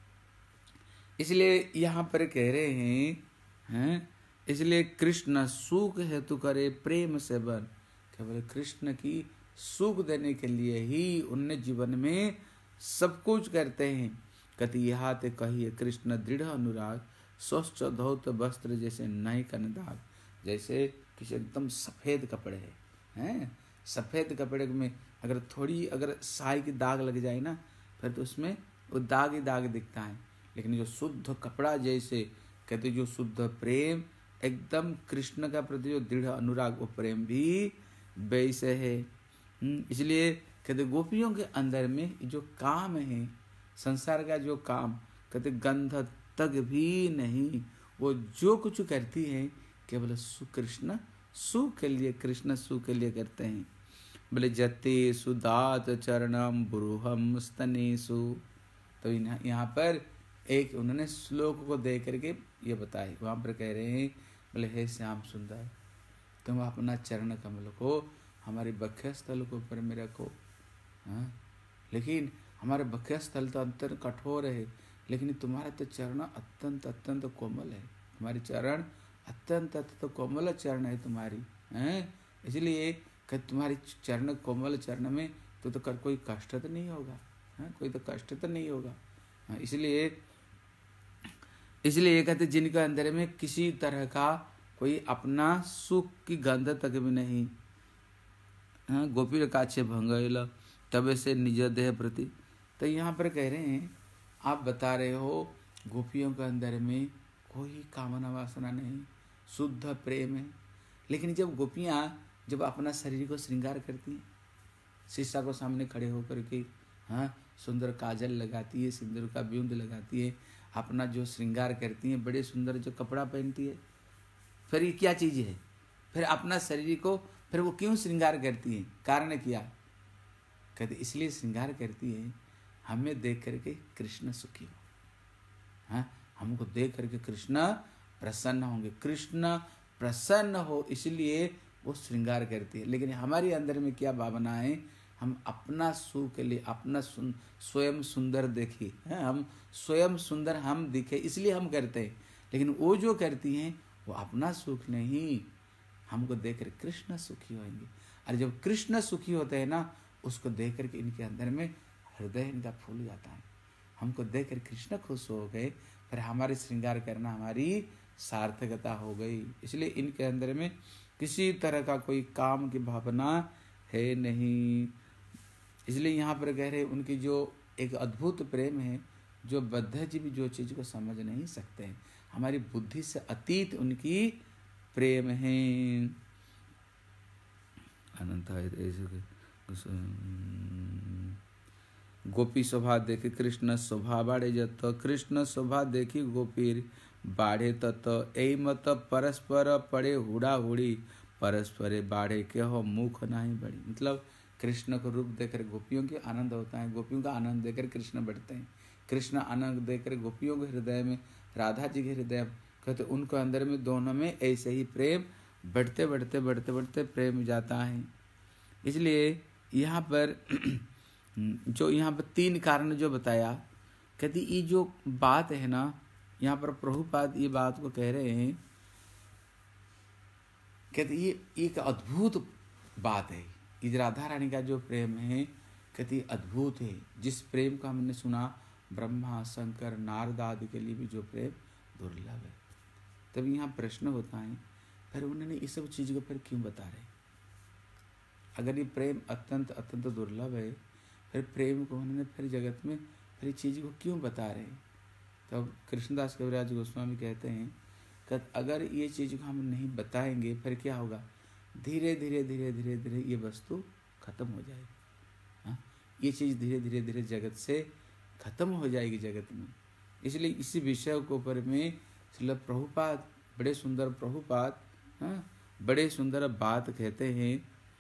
इसलिए यहाँ पर कह रहे हैं, इसलिए कृष्ण सुख हेतु करे प्रेम सेवन। केवल कृष्ण की सुख देने के लिए ही उन्हें जीवन में सब कुछ करते हैं। कति यहाँ ते कहिए कृष्ण दृढ़ अनुराग, स्वच्छ धौत वस्त्र जैसे नए कनदाग। जैसे किसी एकदम सफ़ेद कपड़े हैं, सफ़ेद कपड़े में अगर थोड़ी अगर साई की दाग लग जाए ना, फिर तो उसमें वो दाग ही दाग दिखता है। लेकिन जो शुद्ध कपड़ा जैसे कहते, जो शुद्ध प्रेम एकदम कृष्ण का प्रति जो दृढ़ अनुराग, वो प्रेम भी वैसे है। इसलिए कहते गोपियों के अंदर में जो काम है, संसार का जो काम, कहते गंध तक भी नहीं। वो जो कुछ करती है केवल कृष्ण सुख के लिए, कृष्ण सुख के लिए करते हैं। बोले जते सुदात चरणम बुरूहम स्तनेसु। तो यहाँ पर एक उन्होंने श्लोक को दे करके ये बताए, वहाँ पर कह रहे हैं, बोले हे श्याम सुंदर, तुम अपना चरण कमल को हमारे बख्य स्थल के ऊपर में रखो। हाँ, लेकिन हमारे बख्य स्थल तो अत्यंत कठोर है, लेकिन तुम्हारा तो चरण अत्यंत अत्यंत कोमल है। तुम्हारी चरण अत्यंत अत्यंत कोमल चरण है तुम्हारी, हैं। इसलिए कि तुम्हारी चरण कोमल चरण में तो कोई कष्ट तो नहीं होगा, हाँ, कोई तो कष्ट तो नहीं होगा। हाँ, इसलिए ये कहते जिनके अंदर में किसी तरह का कोई अपना सुख की गंध तक भी नहीं। हाँ, गोपी काछे भंगल तब से निज देह प्रति। तो यहाँ पर कह रहे हैं, आप बता रहे हो गोपियों के अंदर में कोई कामना वासना नहीं, शुद्ध प्रेम है। लेकिन जब गोपियाँ जब अपना शरीर को श्रृंगार करती हैं, शीशा को सामने खड़े होकर के, हाँ, सुंदर काजल लगाती है, सिंदूर का बिंद लगाती है, अपना जो श्रृंगार करती हैं, बड़े सुंदर जो कपड़ा पहनती है, फिर ये क्या चीज़ है? फिर अपना शरीर को फिर वो क्यों श्रृंगार करती हैं? कारण क्या? कहते इसलिए श्रृंगार करती है हमें देख करके कृष्ण सुखी हो, हाँ, हमको देख करके कृष्ण प्रसन्न होंगे, कृष्ण प्रसन्न हो, इसलिए वो श्रृंगार करती है। लेकिन हमारे अंदर में क्या भावना है? हम अपना सुख के लिए अपना स्वयं सुंदर देखिए, हम स्वयं सुंदर हम दिखे इसलिए हम करते हैं। लेकिन वो जो करती हैं वो अपना सुख नहीं, हमको देखकर कृष्ण सुखी होंगे। और जब कृष्ण सुखी होते हैं ना, उसको देख करके इनके अंदर में हृदय इनका फूल जाता है। हमको देखकर कृष्ण खुश हो गए, फिर हमारे श्रृंगार करना हमारी सार्थकता हो गई। इसलिए इनके अंदर में किसी तरह का कोई काम की भावना है नहीं। इसलिए यहाँ पर कह रहे उनकी जो एक अद्भुत प्रेम है, जो बद्धजीवी जो चीज़ को समझ नहीं सकते हैं, हमारी बुद्धि से अतीत उनकी प्रेम है। अनंत गोपी शोभा देखी कृष्ण शोभा बाढ़े जत, कृष्ण शोभा देखी गोपीर बाढ़े तत, ऐ मत परस्पर पड़े हुड़ा हुड़ी, परस्परे बाढ़े के हो मुख नहीं बढ़ी। मतलब कृष्ण को रूप देकर गोपियों के आनंद होता है, गोपियों का आनंद देकर कृष्ण बढ़ते हैं, कृष्ण आनंद देकर गोपियों के हृदय में, राधा जी के हृदय कहते उनको अंदर में, दोनों में ऐसे ही प्रेम बढ़ते बढ़ते बढ़ते बढ़ते प्रेम जाता है। इसलिए यहाँ पर जो यहाँ पर 3 कारण जो बताया, कहती ये जो बात है ना, यहाँ पर प्रभुपाद ये बात को कह रहे हैं, कहते ये एक अद्भुत बात है। इस राधा रानी का जो प्रेम है कहती अद्भुत है। जिस प्रेम को हमने सुना ब्रह्मा शंकर नारद आदि के लिए भी जो प्रेम दुर्लभ है। तब यहाँ प्रश्न होता है, फिर उन्होंने इस सब चीज़ को फिर क्यों बता रहे? अगर ये प्रेम अत्यंत अत्यंत दुर्लभ है, फिर प्रेम को उन्होंने फिर जगत में फिर चीज़ को क्यों बता रहे? तब कृष्णदास कविराज गोस्वामी कहते हैं कि अगर ये चीज़ को हम नहीं बताएंगे फिर क्या होगा? धीरे धीरे धीरे धीरे धीरे ये वस्तु खत्म हो जाएगी। हाँ, ये चीज़ धीरे धीरे धीरे जगत से खत्म हो जाएगी जगत में। इसलिए इसी विषय के ऊपर में श्रील प्रभुपाद बड़े सुंदर प्रभुपाद बड़े सुंदर बात कहते हैं।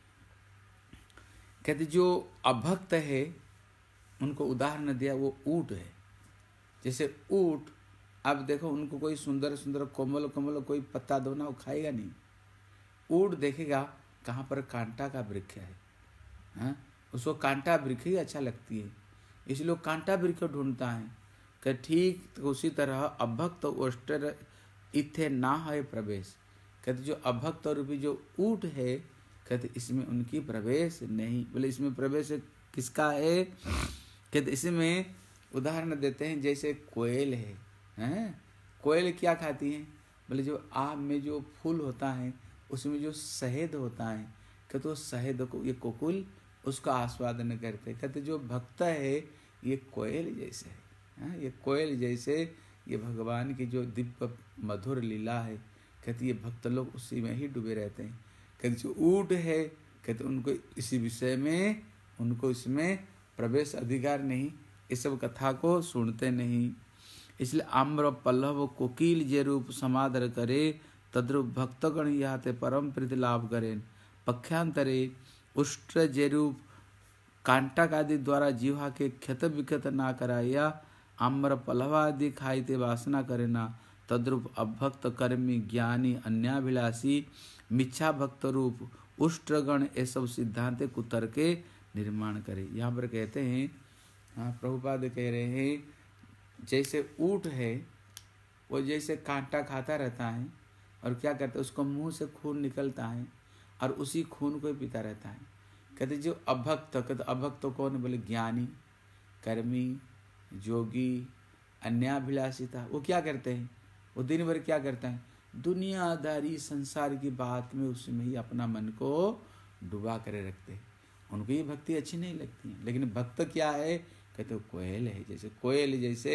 कहते जो अभक्त है उनको उदाहरण दिया, वो ऊँट है। जैसे ऊँट, अब देखो उनको कोई सुंदर सुंदर कोमल कोमल कोई पत्ता दो ना, वो खाएगा नहीं। ऊँट देखेगा कहाँ पर कांटा का वृक्ष है, हाँ, उसको कांटा वृक्ष ही अच्छा लगती है, इसलिए वो कांटा वृक्ष ढूंढता है। कि ठीक तो उसी तरह अभक्त ओष्टर इथे ना है प्रवेश। कहते जो अभक्त रूपी जो ऊँट है, कहते इसमें उनकी प्रवेश नहीं। बोले इसमें प्रवेश किसका है? कहते इसमें उदाहरण देते हैं, जैसे कोयल है, हैं? कोयल क्या खाती है? बोले जो आम में जो फूल होता है उसमें जो शहद होता है, कहते वो शहद को ये कोकुल उसका आस्वादन करते। कहते जो भक्त है ये कोयल जैसे है, हाँ? ये कोयल जैसे ये भगवान की जो दिव्य मधुर लीला है, कहते ये भक्त लोग उसी में ही डूबे रहते हैं। कहते जो ऊँट है, कहते उनको इसी विषय में उनको इसमें प्रवेश अधिकार नहीं, इस सब कथा को सुनते नहीं। इसलिए आम्र पल्लव कोकिल जे रूप समादर करे, तद्रूप भक्तगण याते परम प्रीति लाभ करें। पक्षांतरे उष्ट जे रूप कांटक आदि द्वारा जीवा के क्षत विक्षत ना कराया, आम्र पल्लवादि खाइते वासना करे ना, तद्रूप अभक्त कर्मी ज्ञानी अन्याभिलाषी मिच्छा भक्त रूप उष्ट्रगण ये सब सिद्धांत कुतर के निर्माण करे। यहाँ पर कहते हैं, हाँ प्रभुपाद कह रहे हैं, जैसे ऊँट है वो जैसे कांटा खाता रहता है और क्या करता है, उसको मुंह से खून निकलता है और उसी खून को पीता रहता है। कहते जो अभक्त, कहते अभक्त कौन? बोले ज्ञानी कर्मी जोगी अन्याभिलाषी था। वो क्या करते हैं? वो दिन भर क्या करते हैं? दुनियादारी संसार की बात में उसमें ही अपना मन को डुबा करे रखते हैं। उनको ये भक्ति अच्छी नहीं लगती है। लेकिन भक्त क्या है? कहते वो कोयल है। जैसे कोयल जैसे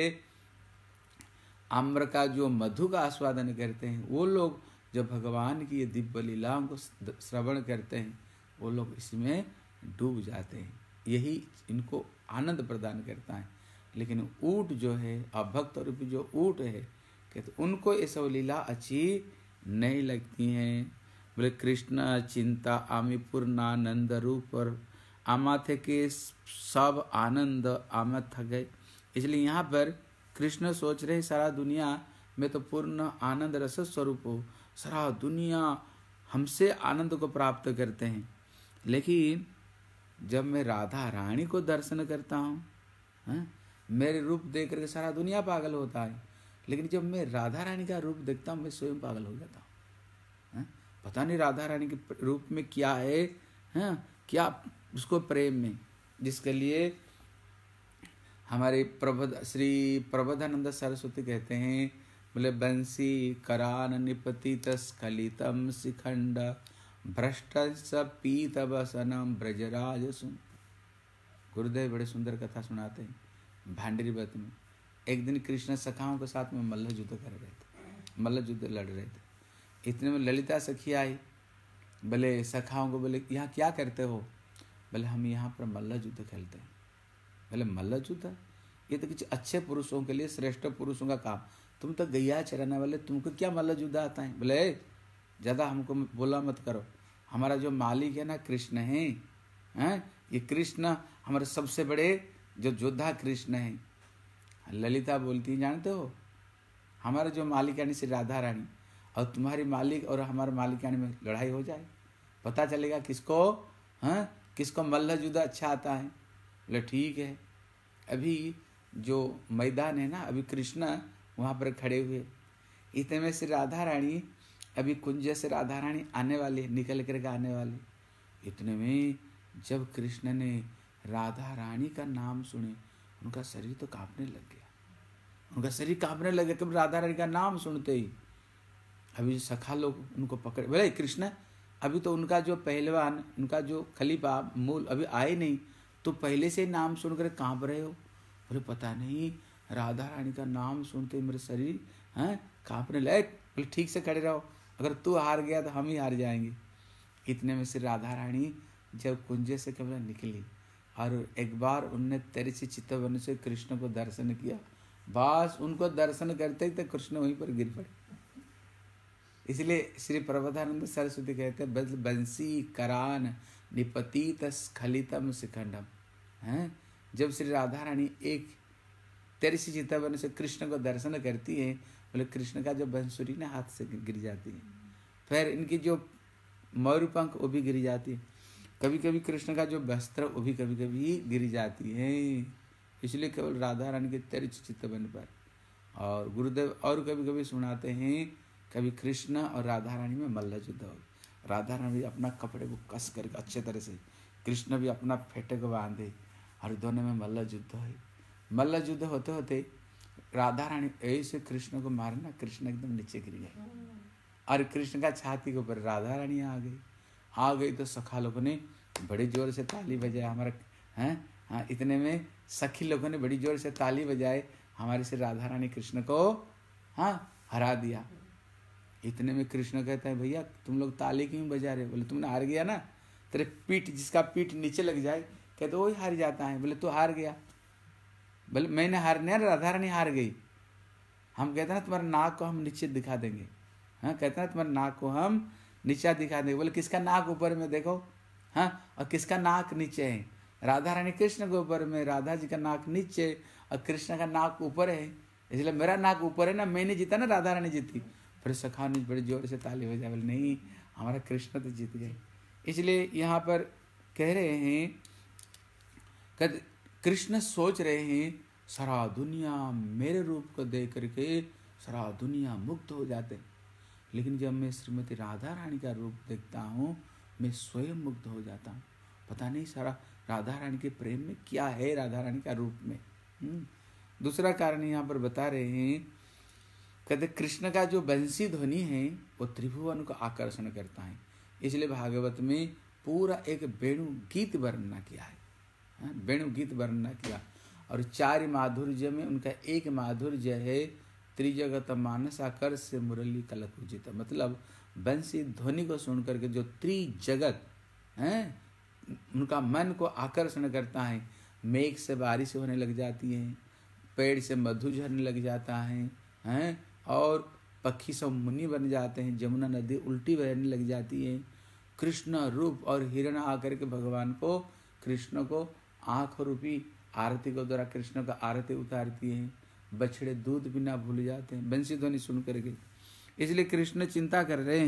आम्र का जो मधु का आस्वादन करते हैं, वो लोग जब भगवान की ये दिव्य लीलाओं को श्रवण करते हैं, वो लोग इसमें डूब जाते हैं। यही इनको आनंद प्रदान करता है। लेकिन ऊँट जो है, अभक्त रूपी जो ऊँट है, कहते उनको ये सब लीला अच्छी नहीं लगती हैं। बोले कृष्ण चिंता आमी पूर्णानंद रूप और आमा थे के सब आनंद आमा थक गए। इसलिए यहाँ पर कृष्ण सोच रहे सारा दुनिया में तो पूर्ण आनंद रस स्वरूप हो, सारा दुनिया हमसे आनंद को प्राप्त करते हैं, लेकिन जब मैं राधा रानी को दर्शन करता हूँ, मेरे रूप देख करके सारा दुनिया पागल होता है, लेकिन जब मैं राधा रानी का रूप देखता हूँ मैं स्वयं पागल हो जाता हूँ। पता नहीं राधा रानी के रूप में क्या है, क्या उसको प्रेम में, जिसके लिए हमारे श्री प्रबोधानंद सरस्वती कहते हैं, बोले बंसी करान निपतित स्खलितम शिखंड भ्रष्ट पीत वसनम ब्रजराज सुन। गुरुदेव बड़े सुंदर कथा सुनाते हैं भांडरी व्रत में। एक दिन कृष्ण सखाओं के साथ में मल्ल युद्ध कर रहे थे, मल्ल युद्ध लड़ रहे थे। इतने में ललिता सखी आई, बोले सखाओं को, बोले यहाँ क्या करते हो? बोले हम यहाँ पर मल्ल युद्ध खेलते हैं। बोले मल्ल युद्ध? ये तो कुछ अच्छे पुरुषों के लिए, श्रेष्ठ पुरुषों का काम, तुम तो गैया चराने वाले, तुमको क्या मल्ल युद्ध आता है? बोले ज़्यादा हमको बोला मत करो, हमारा जो मालिक है ना कृष्ण है, ये कृष्ण हमारे सबसे बड़े जो योद्धा कृष्ण है। ललिता बोलती है, जानते हो हमारा जो मालिक यानी श्री राधा रानी और तुम्हारी मालिक और हमारे मालिक यानी में लड़ाई हो जाए, पता चलेगा किसको किसको मल्ल युद्ध अच्छा आता है। बोले ठीक है। अभी जो मैदान है ना, अभी कृष्ण वहाँ पर खड़े हुए, इतने में से राधा रानी, अभी कुंज से राधा रानी आने वाली, निकल कर आने वाली। इतने में जब कृष्ण ने राधा रानी का नाम सुने, उनका शरीर तो कांपने लग गया, उनका शरीर कांपने लग गया। कब राधा रानी का नाम सुनते ही अभी सखा लोग उनको पकड़े, बोले कृष्ण, अभी तो उनका जो पहलवान, उनका जो खलीफा मूल अभी आए नहीं, तो पहले से नाम सुनकर कांप रहे हो। बोले पता नहीं, राधा रानी का नाम सुनते मेरे शरीर हैं कांपने लगे। बोले ठीक से खड़े रहो, अगर तू हार गया तो हम ही हार जाएंगे। इतने में से राधा रानी जब कुंजे से कमला निकली और एक बार उनने तेरसी चित्तवन से कृष्ण को दर्शन किया, बस उनको दर्शन करते ही तो कृष्ण वहीं पर गिर पड़े। इसलिए श्री प्रबोधानंद सरस्वती कहते हैं, बंसी करान निपतित स्खलितम शिखंडम हैं। जब श्री राधा रानी एक तेरसी चित्तवन से कृष्ण को दर्शन करती है, बोले कृष्ण का जो बंसुरी ना हाथ से गिर जाती है, फिर इनकी जो मयूरपंख वो भी गिर जाती है, कभी कभी कृष्ण का जो वस्त्र वो भी कभी कभी गिर जाती है। इसलिए केवल राधा रानी के तेरसी चित्तवन पर। और गुरुदेव और कभी कभी सुनाते हैं, कभी कृष्ण और राधा रानी में मल्ल युद्ध हो, राधा रानी अपना कपड़े को कस करके अच्छे तरह से, कृष्ण भी अपना फेटे को बांधे और दोनों में मल्ल युद्ध हो। मल्ल युद्ध होते होते राधा रानी ऐसे कृष्ण को मारना, कृष्ण एकदम नीचे गिर गए और कृष्ण का छाती के ऊपर राधा रानी आ गई तो सखा लोगों ने बड़ी जोर से ताली बजाया हमारा हैं। हाँ, इतने में सखी लोगों ने बड़ी जोर से ताली बजाए, हमारे से राधा रानी कृष्ण को हाँ हरा दिया। इतने में कृष्ण कहता है, भैया तुम लोग ताली क्यों बजा रहे? बोले तुमने हार गया ना, तेरे पीठ, जिसका पीठ नीचे लग जाए कहते वही हार जाता है। बोले तू हार गया। बोले मैंने हारने, राधा रानी हार गई। हम कहते ना तुम्हारे नाक को हम नीचे दिखा देंगे। हाँ, कहते ना तुम्हारे नाक को हम नीचा दिखा देंगे। बोले किसका नाक ऊपर में देखो, हाँ, और किसका नाक नीचे है? राधा रानी कृष्ण के ऊपर में, राधा जी का नाक नीचे और कृष्ण का नाक ऊपर है, इसलिए मेरा नाक ऊपर है ना, मैंने जीता ना, राधा रानी जीती। फिर सखा ने बड़े जोर से ताली बजा, बोले नहीं हमारा कृष्ण तो जीत गए। इसलिए यहाँ पर कह रहे हैं, कहते कृष्ण सोच रहे हैं सारा दुनिया मेरे रूप को देख करके सारा दुनिया मुग्ध हो जाते, लेकिन जब मैं श्रीमती राधा रानी का रूप देखता हूँ मैं स्वयं मुग्ध हो जाता हूँ। पता नहीं सारा राधा रानी के प्रेम में क्या है, राधा रानी का रूप में। दूसरा कारण यहाँ पर बता रहे हैं, कहते कृष्ण का जो बंसी ध्वनि है वो त्रिभुवन को आकर्षण करता है। इसलिए भागवत में पूरा एक वेणु गीत वर्णना किया है, वेणु गीत वर्णना किया। और 4 माधुर्य में उनका एक माधुर्य है त्रिजगत मानस आकर से मुरली कलकुजित, मतलब बंसी ध्वनि को सुन करके जो त्रिजगत हैं उनका मन को आकर्षण करता है। मेघ से बारिश होने लग जाती है, पेड़ से मधु झरने लग जाता है, और पक्षी सब मुनि बन जाते हैं, जमुना नदी उल्टी बहने लग जाती है। कृष्ण रूप और हिरण आकर के भगवान को, कृष्ण को आँख रूपी आरती को द्वारा कृष्ण का आरती उतारती है। बछड़े दूध बिना भूल जाते हैं बंसी ध्वनि सुन करके। इसलिए कृष्ण चिंता कर रहे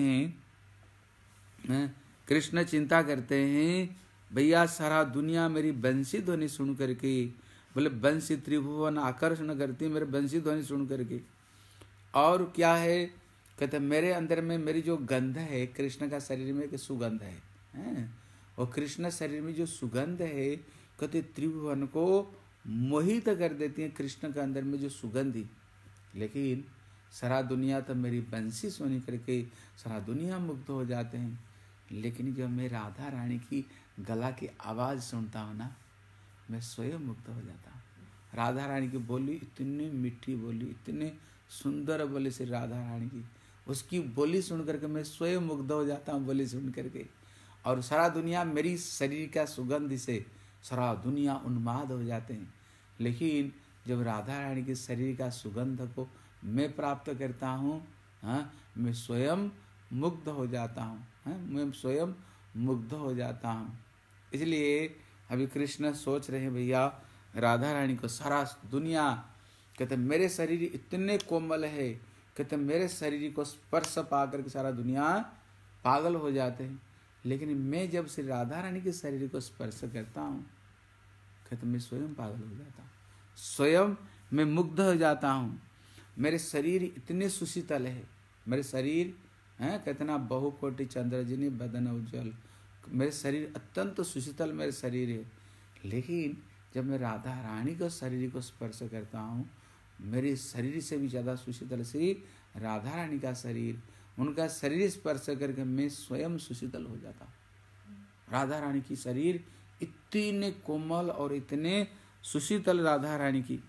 हैं, कृष्ण चिंता करते हैं भैया सारा दुनिया मेरी बंसी ध्वनि सुन करके, बोले बंसी त्रिभुवन आकर्षण करती मेरे बंसी ध्वनि सुन करके। और क्या है, कहते मेरे अंदर में मेरी जो गंध है, कृष्ण का शरीर में एक सुगंध है, और कृष्ण शरीर में जो सुगंध है कहते त्रिभुवन को मोहित कर देती है कृष्ण के अंदर में जो सुगंधी। लेकिन सारा दुनिया तो मेरी बंसी सुनी करके सारा दुनिया मुग्ध हो जाते हैं, लेकिन जब मैं राधा रानी की गला की आवाज़ सुनता हूँ ना, मैं स्वयं मुग्ध हो जाता हूँ। राधा रानी की बोली इतनी मीठी बोली, इतने सुंदर बोली से राधा रानी की, उसकी बोली सुन करके मैं स्वयं मुग्ध हो जाता हूँ बोली सुन करके। और सारा दुनिया मेरी शरीर का सुगंध से सारा दुनिया उन्माद हो जाते हैं। लेकिन जब राधा रानी के शरीर का सुगंध को मैं प्राप्त करता हूँ, मैं स्वयं मुग्ध हो जाता हूँ, मैं स्वयं मुग्ध हो जाता हूँ। इसलिए अभी कृष्ण सोच रहे हैं भैया राधा रानी को सारा दुनिया, कहते मेरे शरीर इतने कोमल है, कहते मेरे शरीर को स्पर्श पा करके सारा दुनिया पागल हो जाते हैं। लेकिन मैं जब श्री राधा रानी के शरीर को स्पर्श करता हूँ, कहते मैं स्वयं पागल हो जाता हूँ, स्वयं मैं मुग्ध हो जाता हूँ। मेरे शरीर इतने सुशीतल है, मेरे शरीर हैं कहते ना बहुकोटि चंद्रजिनी बदन उज्जवल, मेरे शरीर अत्यंत सुशीतल मेरे शरीर है। लेकिन जब मैं राधा रानी को शरीर को स्पर्श करता हूँ, मेरे शरीर से भी ज़्यादा सुशीतल श्री राधा रानी का शरीर, उनका शरीर स्पर्श करके मैं स्वयं सुशीतल हो जाता हूँ। राधा रानी की शरीर इतने कोमल और इतने सुशीतल राधा रानी की,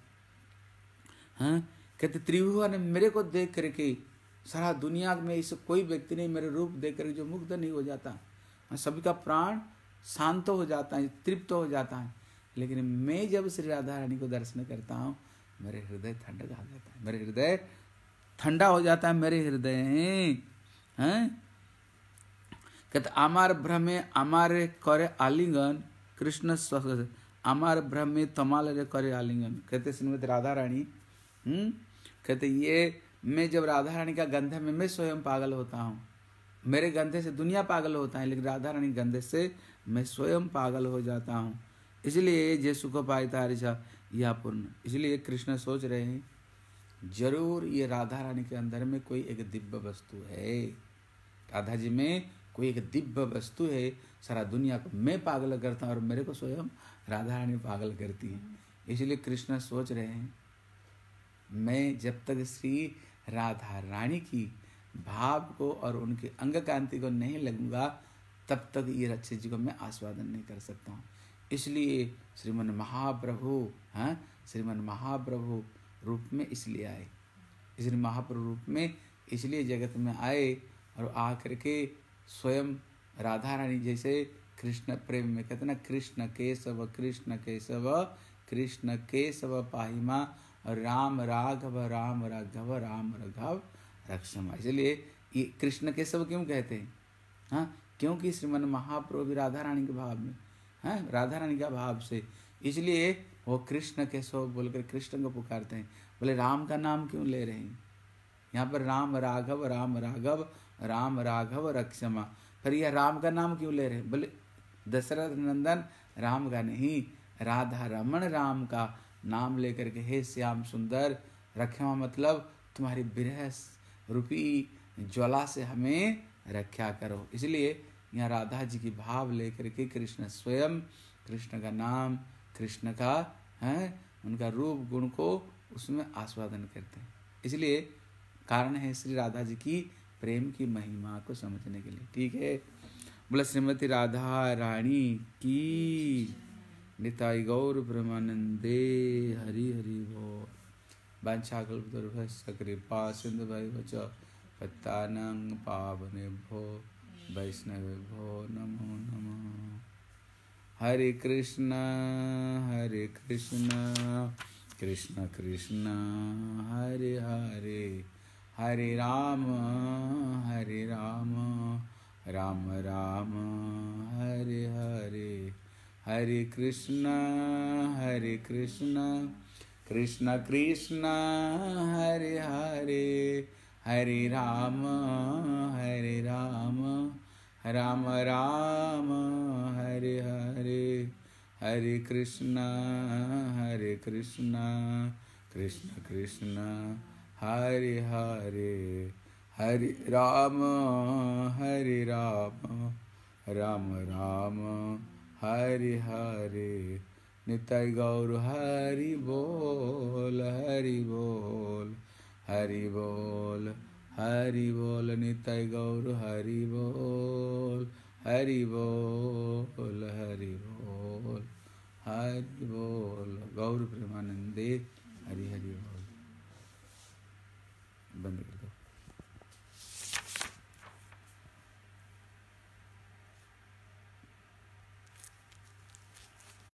हाँ कहते त्रिभुवन मेरे को देख करके सारा दुनिया में इस कोई व्यक्ति नहीं मेरे रूप देख करके जो मुग्ध नहीं हो जाता, सभी का प्राण शांत हो जाता है, तृप्त हो जाता है। लेकिन मैं जब श्री राधा रानी को दर्शन करता हूँ, मेरे हृदय ठंडा हो जाता है, मेरे हृदय ठंडा हो जाता है, मेरे हृदय हैं कहते अमार भ्रमे अमारे करे आलिंगन कृष्ण स्व अमार भ्रमे तमाल रे करे आलिंगन। कहते श्रीमती राधा रानी कहते ये मैं जब राधा रानी का गंधे में मैं स्वयं पागल होता हूँ, मेरे गंधे से दुनिया पागल होता है, लेकिन राधा रानी गंधे से मैं स्वयं पागल हो जाता हूँ। इसलिए जे सुख पाइता ऋषा यह पूर्ण। इसलिए कृष्ण सोच रहे हैं जरूर ये राधा रानी के अंदर में कोई एक दिव्य वस्तु है, राधा जी में कोई एक दिव्य वस्तु है। सारा दुनिया को मैं पागल करता हूँ और मेरे को स्वयं राधा रानी पागल करती है। इसलिए कृष्ण सोच रहे हैं मैं जब तक श्री राधा रानी की भाव को और उनके अंग कांति को नहीं लगूंगा, तब तक ये रक्षे जी को मैं आस्वादन नहीं कर सकता हूँ। इसलिए श्रीमन महाप्रभु श्रीमन महाप्रभु रूप में इसलिए आए, इसलिए महाप्रभु रूप में इसलिए जगत में आए और आ करके स्वयं राधा रानी जैसे कृष्ण प्रेम में कहते ना कृष्ण केशव कृष्ण केशव पाहिमा और राम राघव राम राघव राम राघव रक्षमा। इसलिए ये कृष्ण केशव क्यों कहते हैं? हाँ, क्योंकि श्रीमन महाप्रभु भी राधा रानी के भाव में, हाँ राधा रानी का भाव से, इसलिए वो कृष्ण केशव बोलकर कृष्ण को पुकारते हैं। बोले राम का नाम क्यों ले रहे हैं? यहाँ पर राम राघव राम राघव रक्षमा, पर यह राम का नाम क्यों ले रहे हैं? बोले दशरथ नंदन राम का नहीं, राधा रमण राम का नाम लेकर के हे श्याम सुंदर रक्षमा, मतलब तुम्हारी विरह रूपी ज्वाला से हमें रक्षा करो। इसलिए यहाँ राधा जी की भाव लेकर के कृष्ण स्वयं कृष्ण का नाम, कृष्ण का है उनका रूप गुण को उसमें आस्वादन करते हैं। इसलिए कारण है श्री राधा जी की प्रेम की महिमा को समझने के लिए। ठीक है, बोला श्रीमती राधा रानी की निताई गौर ब्रह्मानंदे हरि हरि बोल। वाञ्छाकल्पतरुभ्यश्च कृपा सिन्धुभ्यश्च पतितानां पावनेभ्यो वैष्णवेभ्यो नमो नमः। हरे कृष्ण कृष्ण कृष्ण हरे हरे, हरे राम राम राम हरे हरे, हरे कृष्ण कृष्ण कृष्ण हरे हरे, हरे राम राम राम हरे हरे, हरे कृष्ण कृष्ण कृष्ण हरे हरे, हरे राम राम राम हरे हरे। निताई गौर हरि बोल हरि बोल हरि बोल हरि बोल, निताई गौर हरि बोल हरि बोल हरि बोल हरि बोल। गौर प्रेमानंदे हरि हरि बोल। बंद कर दो।